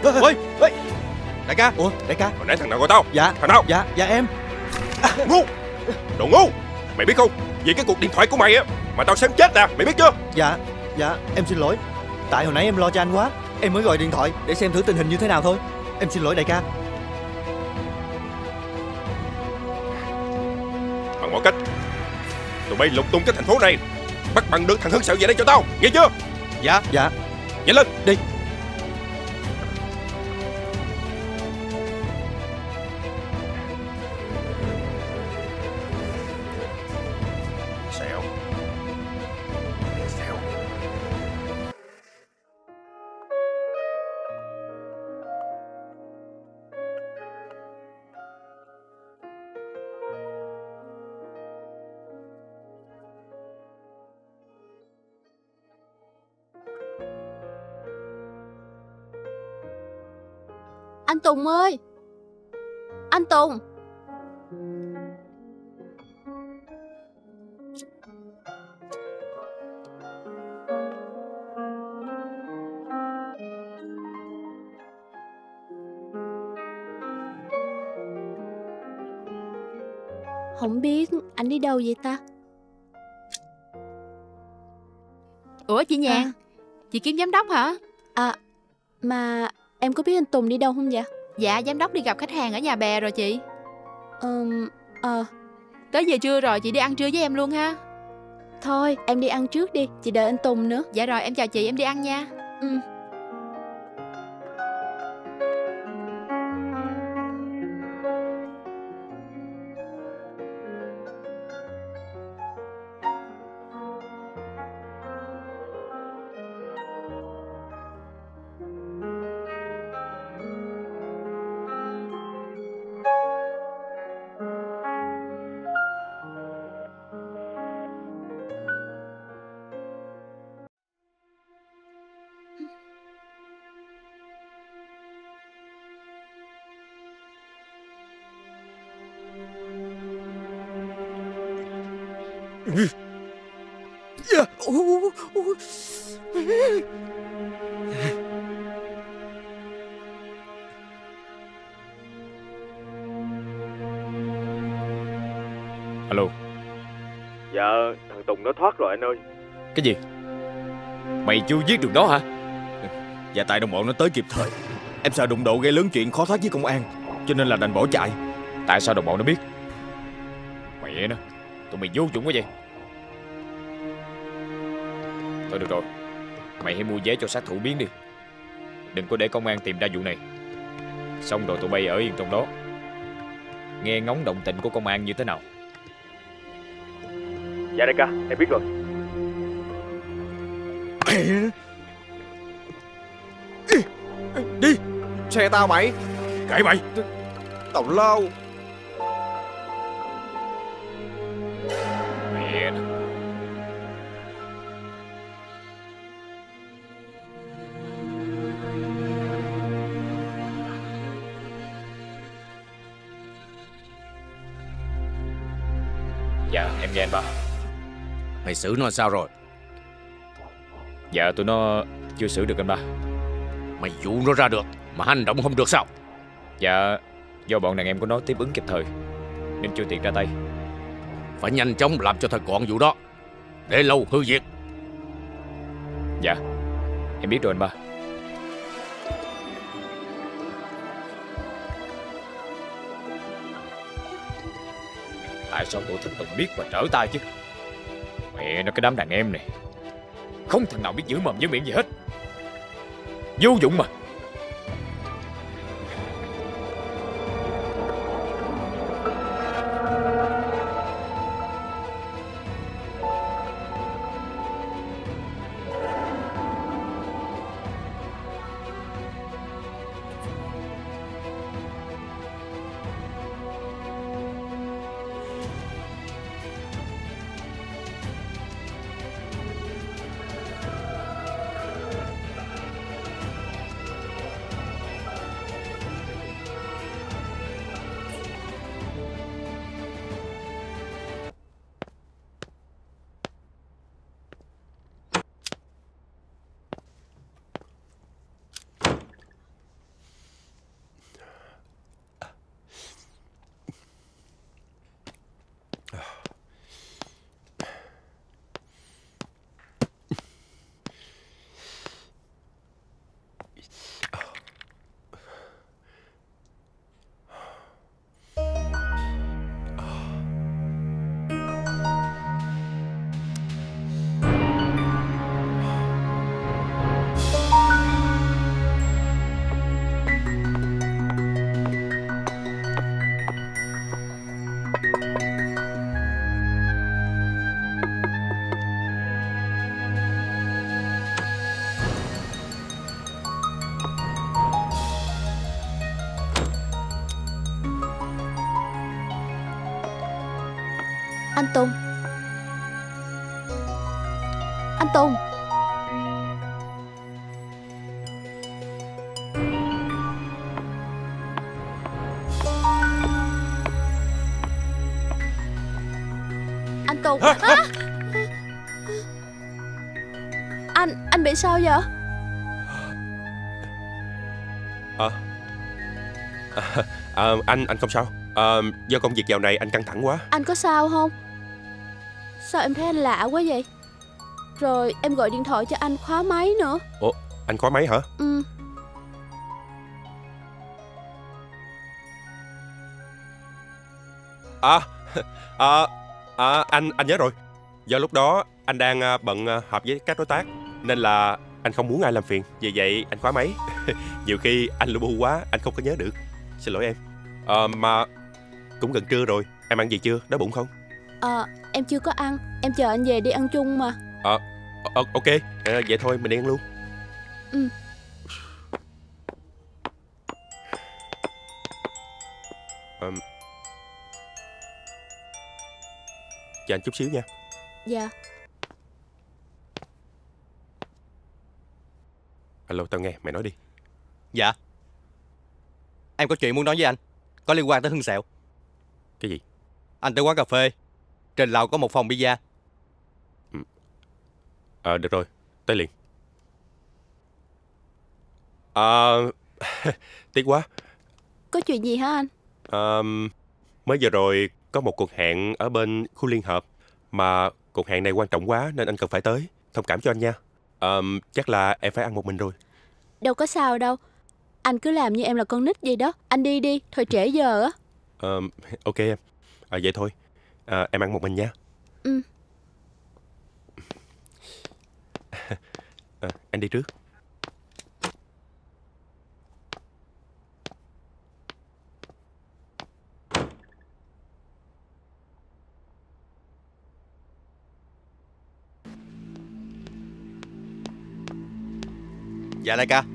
Ôi, ôi. Đại ca. Ủa, đại ca. Hồi nãy thằng nào gọi tao? Dạ. Thằng nào? Dạ, dạ em. Ngu. Đồ ngu. Mày biết không, vì cái cuộc điện thoại của mày á mà tao xem chết nè, mày biết chưa? Dạ, dạ, em xin lỗi. Tại hồi nãy em lo cho anh quá, em mới gọi điện thoại để xem thử tình hình như thế nào thôi. Em xin lỗi đại ca. Bằng mọi cách, tụi bay lục tung cái thành phố này, bắt bằng được thằng Hưng Sẹo về đây cho tao, nghe chưa? Dạ. Dạ. Nhanh lên. Đi. Sẹo. Sẹo. Anh Tùng ơi! Anh Tùng! Không biết anh đi đâu vậy ta? Ủa chị Nhàn, À. chị kiếm giám đốc hả? À, mà em có biết anh Tùng đi đâu không vậy? Dạ, giám đốc đi gặp khách hàng ở nhà bè rồi chị. Ừm, ờ, Tới giờ trưa rồi, chị đi ăn trưa với em luôn ha. thôi em đi ăn trước đi, chị đợi anh Tùng nữa. Dạ rồi, em chào chị, em đi ăn nha. Ừ. Alo. Dạ, thằng Tùng nó thoát rồi anh ơi. Cái gì? Mày chưa giết được nó hả? Dạ tại đồng bọn nó tới kịp thời. Em sợ đụng độ gây lớn chuyện khó thoát với công an, cho nên là đành bỏ chạy. Tại sao đồng bọn nó biết? Mẹ nó, tụi mày vô dụng quá vậy. Thôi được rồi, mày hãy mua vé cho sát thủ biến đi. Đừng có để công an tìm ra vụ này. Xong rồi tụi bay ở yên trong đó, nghe ngóng động tĩnh của công an như thế nào. Dạ đại ca, em biết rồi. Đi. Xe tao mày. Kệ mày. Tào lao. Mẹ nó. Dạ em nghe anh ba. Mày xử nó sao rồi? Dạ tụi nó chưa xử được anh ba. Mày dụ nó ra được mà hành động không được sao? Dạ do bọn đàn em của nó tiếp ứng kịp thời nên chưa tiện ra tay. Phải nhanh chóng làm cho thật gọn vụ đó, để lâu hư việc. Dạ em biết rồi anh ba. Tại sao tụi Thích Tùng biết và trở tay chứ? Mẹ nó, cái đám đàn em này không thằng nào biết giữ mồm giữ miệng gì hết. Vô dụng mà. Anh Tùng. Anh Tùng. Anh Tùng. À! Anh, anh bị sao vậy? À, à, à, anh anh không sao. À, do công việc dạo này anh căng thẳng quá. Anh có sao không? Sao em thấy anh lạ quá vậy? Rồi em gọi điện thoại cho anh khóa máy nữa. Ủa, anh khóa máy hả? Ừ. À, à, à anh anh nhớ rồi. Do lúc đó anh đang bận họp với các đối tác nên là anh không muốn ai làm phiền. Vì vậy anh khóa máy. Nhiều khi anh lu bu quá anh không có nhớ được. Xin lỗi em. À, mà cũng gần trưa rồi. Em ăn gì chưa? Đói bụng không? Ờ, à, em chưa có ăn. Em chờ anh về đi ăn chung mà. Ờ, à, ok. À, vậy thôi mình đi ăn luôn. Ừ. Um, chờ anh chút xíu nha. Dạ. Alo, tao nghe, mày nói đi. Dạ. Em có chuyện muốn nói với anh, có liên quan tới Hưng Sẹo. Cái gì? Anh tới quán cà phê, trên lầu có một phòng pizza. Ờ, à, được rồi, tới liền. À, tiếc quá. Có chuyện gì hả anh? À, mới giờ rồi có một cuộc hẹn ở bên khu liên hợp. Mà cuộc hẹn này quan trọng quá nên anh cần phải tới. Thông cảm cho anh nha. À, chắc là em phải ăn một mình rồi. Đâu có sao đâu. Anh cứ làm như em là con nít vậy đó. Anh đi đi, thôi trễ giờ á. À, ok em. À, vậy thôi. À, em ăn một mình nha. Ừ. À, anh đi trước. Dạ đại ca.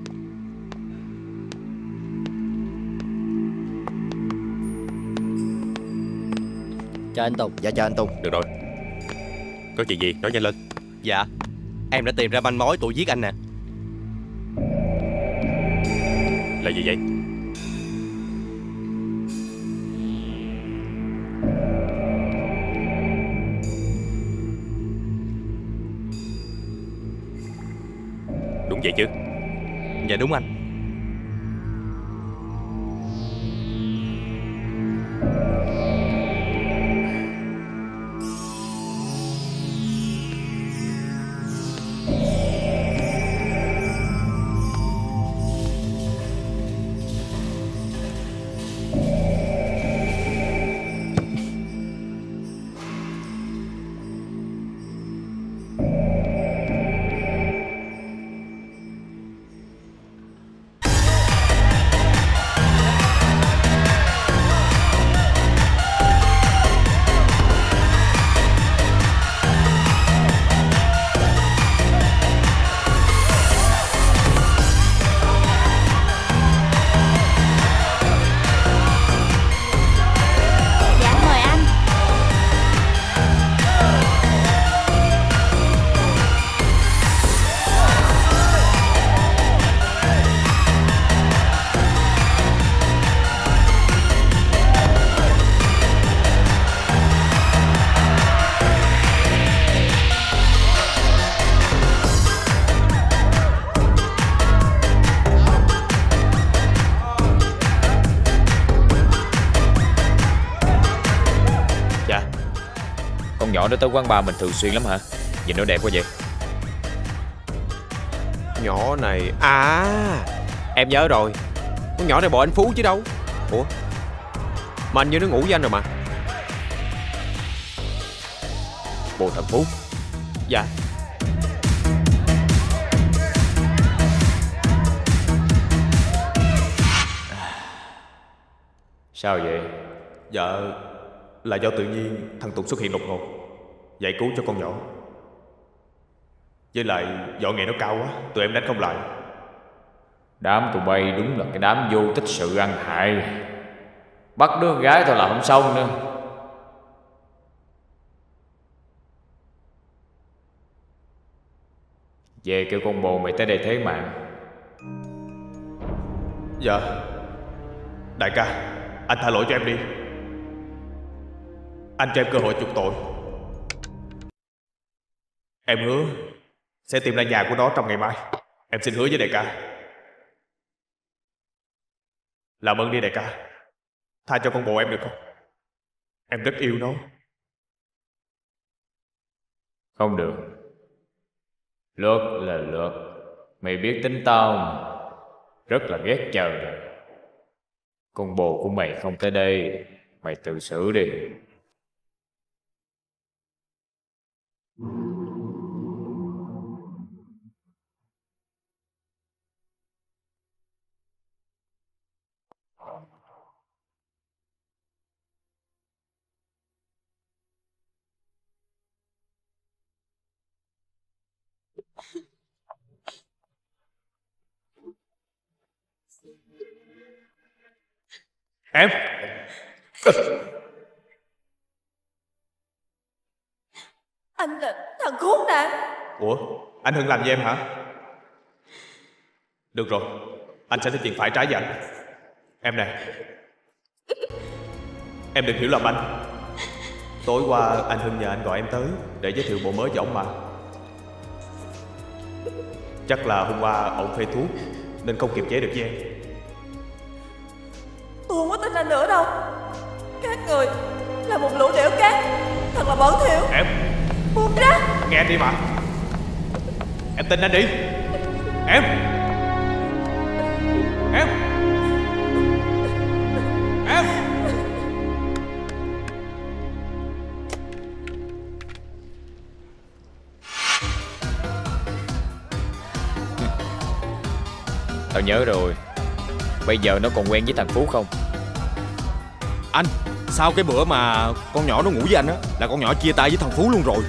Chào anh Tùng. Dạ chào anh Tùng. Được rồi. Có chuyện gì nói nhanh lên. Dạ, em đã tìm ra manh mối tụi giết anh nè. Là gì vậy? Đúng vậy chứ? Dạ đúng anh. Nhỏ đó tới quán bar mình thường xuyên lắm hả? Nhìn nó đẹp quá vậy. Nhỏ này... À, em nhớ rồi. Con nhỏ này bộ anh Phú chứ đâu. Ủa, mà anh như nó ngủ với anh rồi mà. Bộ thằng Phú? Dạ. Sao vậy? Dạ, là do tự nhiên thằng Tùng xuất hiện đột ngột, giải cứu cho con nhỏ. Với lại võ nghệ nó cao quá, tụi em đánh không lại. Đám tụi bay đúng là cái đám vô tích sự ăn hại. Bắt đứa con gái thôi là không xong nữa. Về kêu con bồ mày tới đây thế mạng. Dạ. Đại ca, anh tha lỗi cho em đi. Anh cho em cơ hội chuộc tội. Em hứa sẽ tìm ra nhà của nó trong ngày mai. Em xin hứa với đại ca. Làm ơn đi đại ca, tha cho con bồ em được không? Em rất yêu nó. Không được. Luật là luật. Mày biết tính tao mà. Rất là ghét chờ rồi. Con bồ của mày không tới đây, mày tự xử đi. Em Anh là thằng khốn nạn. Ủa, anh Hưng làm gì em hả? Được rồi, anh sẽ thực hiện phải trái với anh. Em nè, em đừng hiểu lầm anh. Tối qua anh Hưng nhờ anh gọi em tới để giới thiệu bộ mới cho ông mà. Chắc là hôm qua ông phê thuốc nên không kiềm chế được với em. Tôi không có tin anh nữa đâu. Các người là một lũ đểu cát, thật là bẩn thỉu. Em buông ra. Nghe đi mà. Em tin anh đi. Em Em Em Tao nhớ rồi. Bây giờ nó còn quen với thằng Phú không? Anh, sau cái bữa mà con nhỏ nó ngủ với anh á, là con nhỏ chia tay với thằng Phú luôn rồi.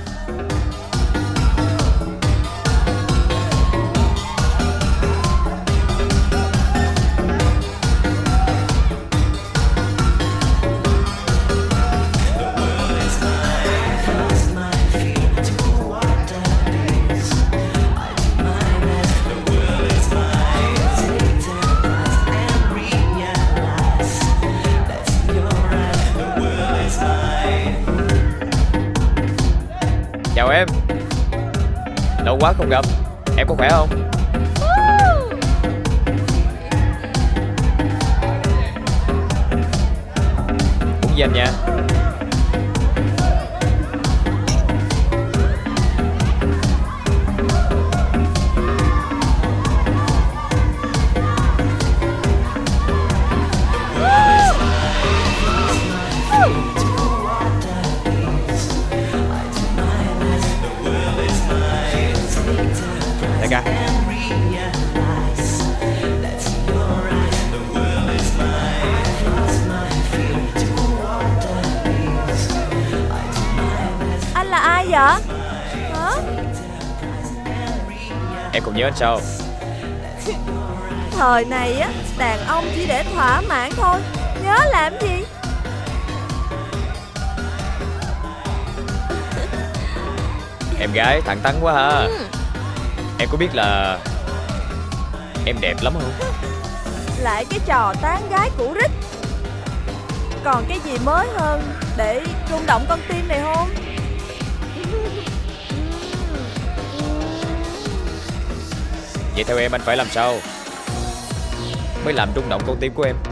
Chào em. Lâu quá không gặp. Em có khỏe không? Uống với anh nha. Đại ca, anh là ai vậy? Hả? Em còn nhớ anh sao? Thời này á, đàn ông chỉ để thỏa mãn thôi, nhớ làm gì? Em gái thẳng thắn quá ha. Em có biết là em đẹp lắm không? Lại cái trò tán gái cũ rích. Còn cái gì mới hơn để rung động con tim này không? Vậy theo em anh phải làm sao mới làm rung động con tim của em?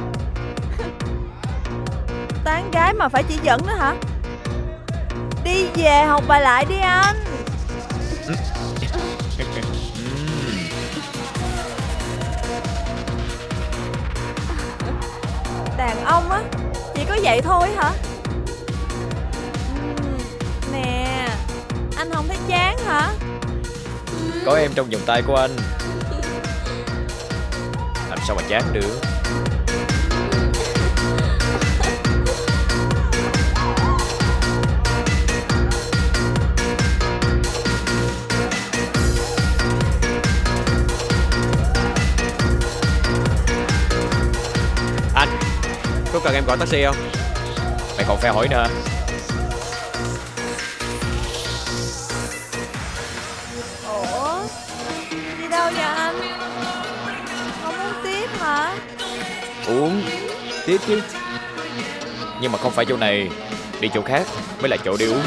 Tán gái mà phải chỉ dẫn nữa hả? Đi về học bài lại đi anh. Đàn ông á chỉ có vậy thôi hả? Uhm, nè, anh không thấy chán hả? Có em trong vòng tay của anh, làm sao mà chán được. Anh, có cần em gọi taxi không? Mày còn phải hỏi nữa. Ủa, Uống tiếp chứ. Nhưng mà không phải chỗ này, đi chỗ khác mới là chỗ để uống.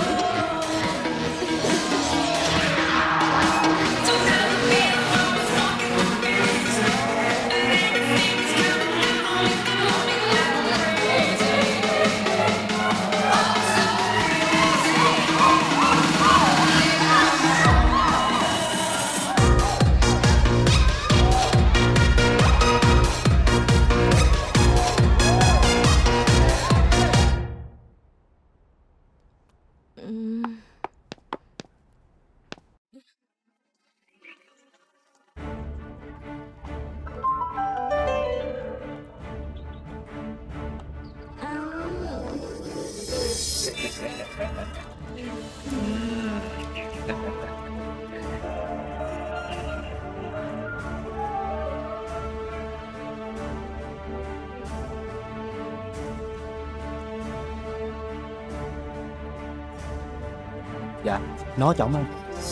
Dạ, nó chọn anh.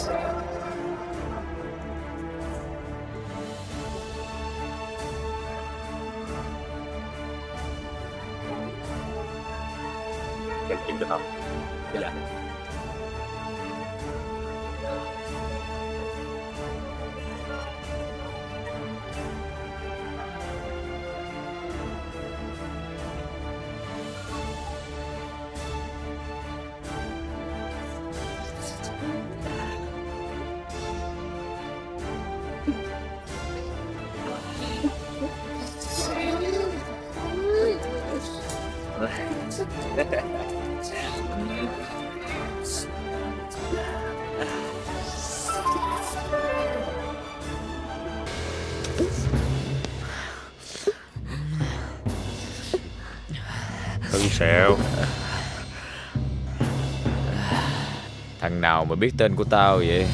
Em chỉnh cho tao. Dạ. Thân sẹo. Thằng nào mà biết tên của tao vậy?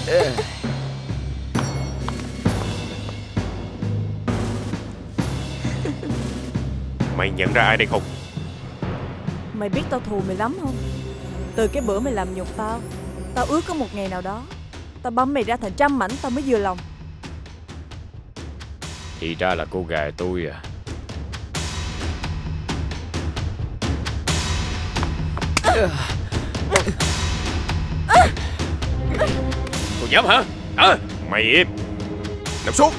Mày nhận ra ai đây không? Mày biết tao thù mày lắm không? Từ cái bữa mày làm nhục tao, tao ước có một ngày nào đó tao băm mày ra thành trăm mảnh tao mới vừa lòng. Thì ra là cô gà tôi à. Cô dám hả? À, mày im. Nằm xuống.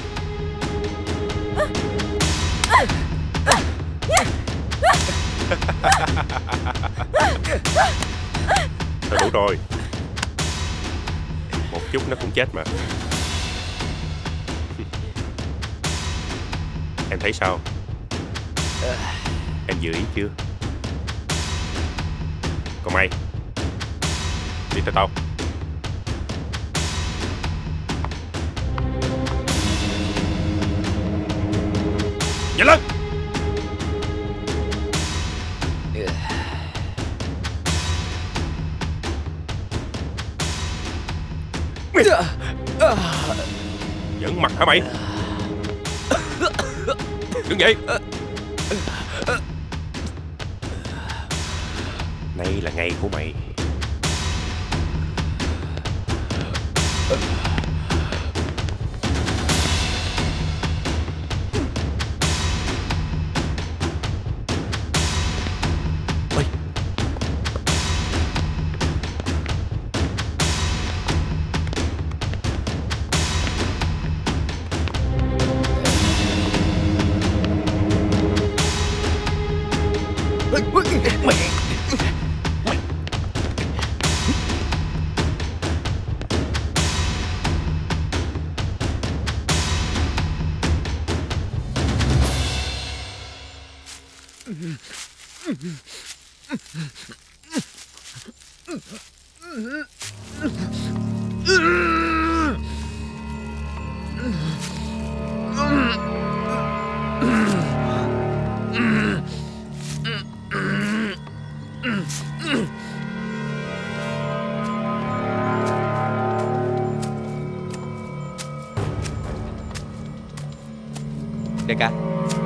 Thôi đủ rồi. Một chút nó cũng chết mà. Em thấy sao? Em dự ý chưa? Còn mày, đi theo tao. Nhanh lên. Giỡn mặt hả mày? Đứng dậy. Nay là ngày của mày. Đại ca.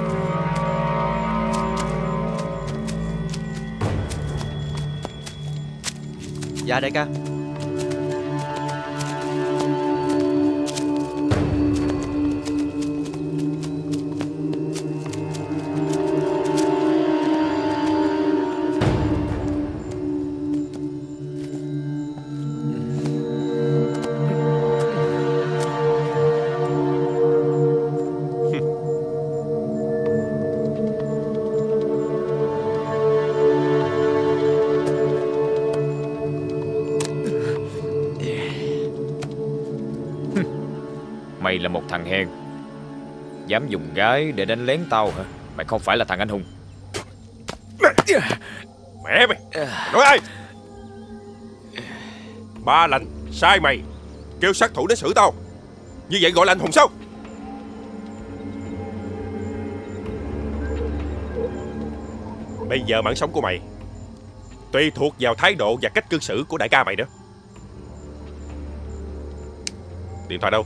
Dạ đại ca. Mày là một thằng hèn, dám dùng gái để đánh lén tao hả? Mày không phải là thằng anh hùng. Mẹ mày, mày nói ai? Ba lạnh sai mày, kêu sát thủ đến xử tao. Như vậy gọi là anh hùng sao? Bây giờ mạng sống của mày tùy thuộc vào thái độ và cách cư xử của đại ca mày đó. Điện thoại đâu?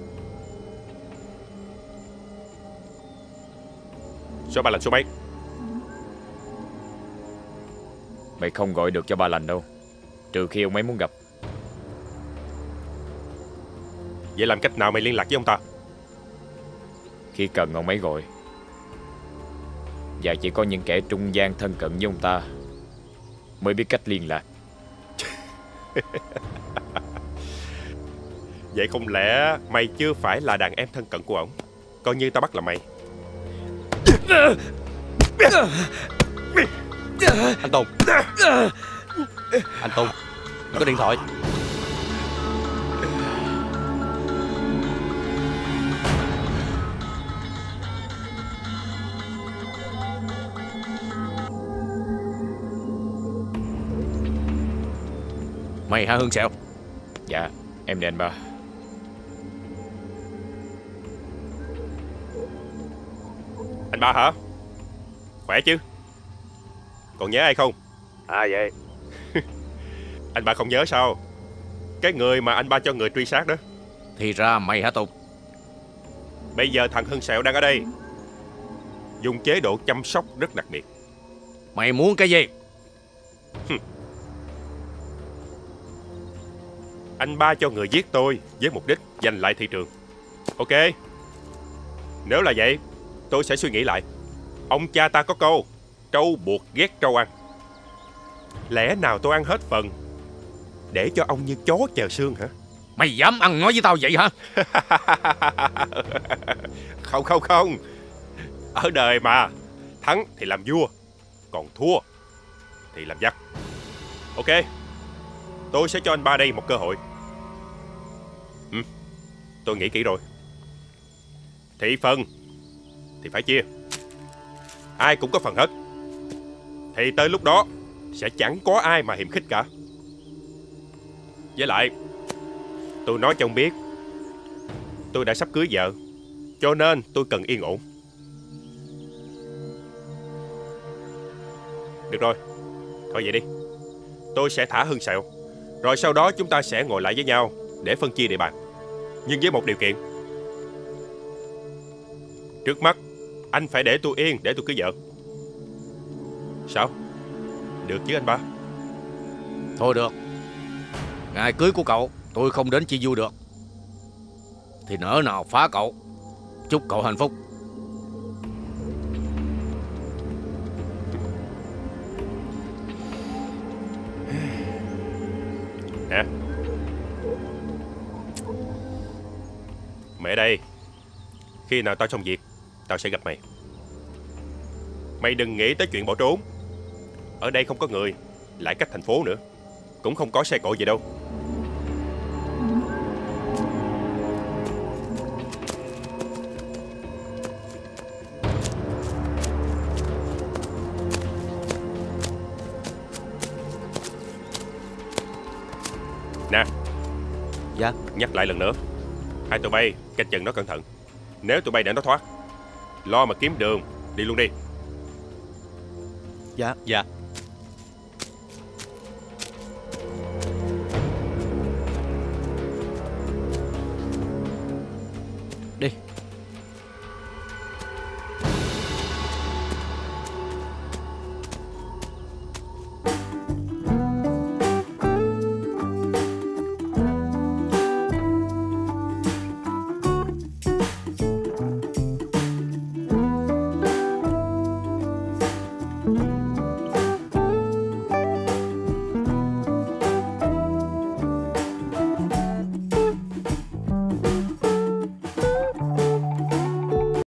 Số ba lành số mấy? Mày không gọi được cho ba lành đâu, trừ khi ông ấy muốn gặp. Vậy làm cách nào mày liên lạc với ông ta? Khi cần ông ấy gọi. Và chỉ có những kẻ trung gian thân cận với ông ta mới biết cách liên lạc. Vậy không lẽ mày chưa phải là đàn em thân cận của ổng? Coi như tao bắt là mày. Anh Tùng, anh Tùng, có điện thoại. Mày hả Hương Sẹo? Dạ, em đây anh ba. Anh ba hả? Khỏe chứ? Còn nhớ ai không? À vậy. Anh ba không nhớ sao? Cái người mà anh ba cho người truy sát đó. Thì ra mày hả Tùng? Bây giờ thằng Hưng Sẹo đang ở đây, dùng chế độ chăm sóc rất đặc biệt. Mày muốn cái gì? Anh ba cho người giết tôi với mục đích giành lại thị trường. Ok, nếu là vậy tôi sẽ suy nghĩ lại. Ông cha ta có câu trâu buộc ghét trâu ăn. Lẽ nào tôi ăn hết phần để cho ông như chó chèo xương hả? Mày dám ăn nói với tao vậy hả? Không không không. Ở đời mà, thắng thì làm vua, còn thua thì làm giặc. Ok, tôi sẽ cho anh ba đây một cơ hội. Ừ, tôi nghĩ kỹ rồi. Thị phần thì phải chia, ai cũng có phần hết. Thì tới lúc đó sẽ chẳng có ai mà hiềm khích cả. Với lại tôi nói cho ông biết, tôi đã sắp cưới vợ, cho nên tôi cần yên ổn. Được rồi, thôi vậy đi. Tôi sẽ thả Hưng Sẹo, rồi sau đó chúng ta sẽ ngồi lại với nhau để phân chia địa bàn. Nhưng với một điều kiện. Trước mắt anh phải để tôi yên để tôi cưới vợ. Sao? Được chứ anh ba? Thôi được. Ngày cưới của cậu tôi không đến chia vui được, thì nỡ nào phá cậu. Chúc cậu hạnh phúc. Nè, mẹ đây. Khi nào tao xong việc, tao sẽ gặp mày. Mày đừng nghĩ tới chuyện bỏ trốn. Ở đây không có người, lại cách thành phố nữa, cũng không có xe cộ gì đâu. Nè. Dạ. Nhắc lại lần nữa, hai tụi bay canh chừng nó cẩn thận. Nếu tụi bay để nó thoát, lo mà kiếm đường đi luôn đi. Dạ. Dạ.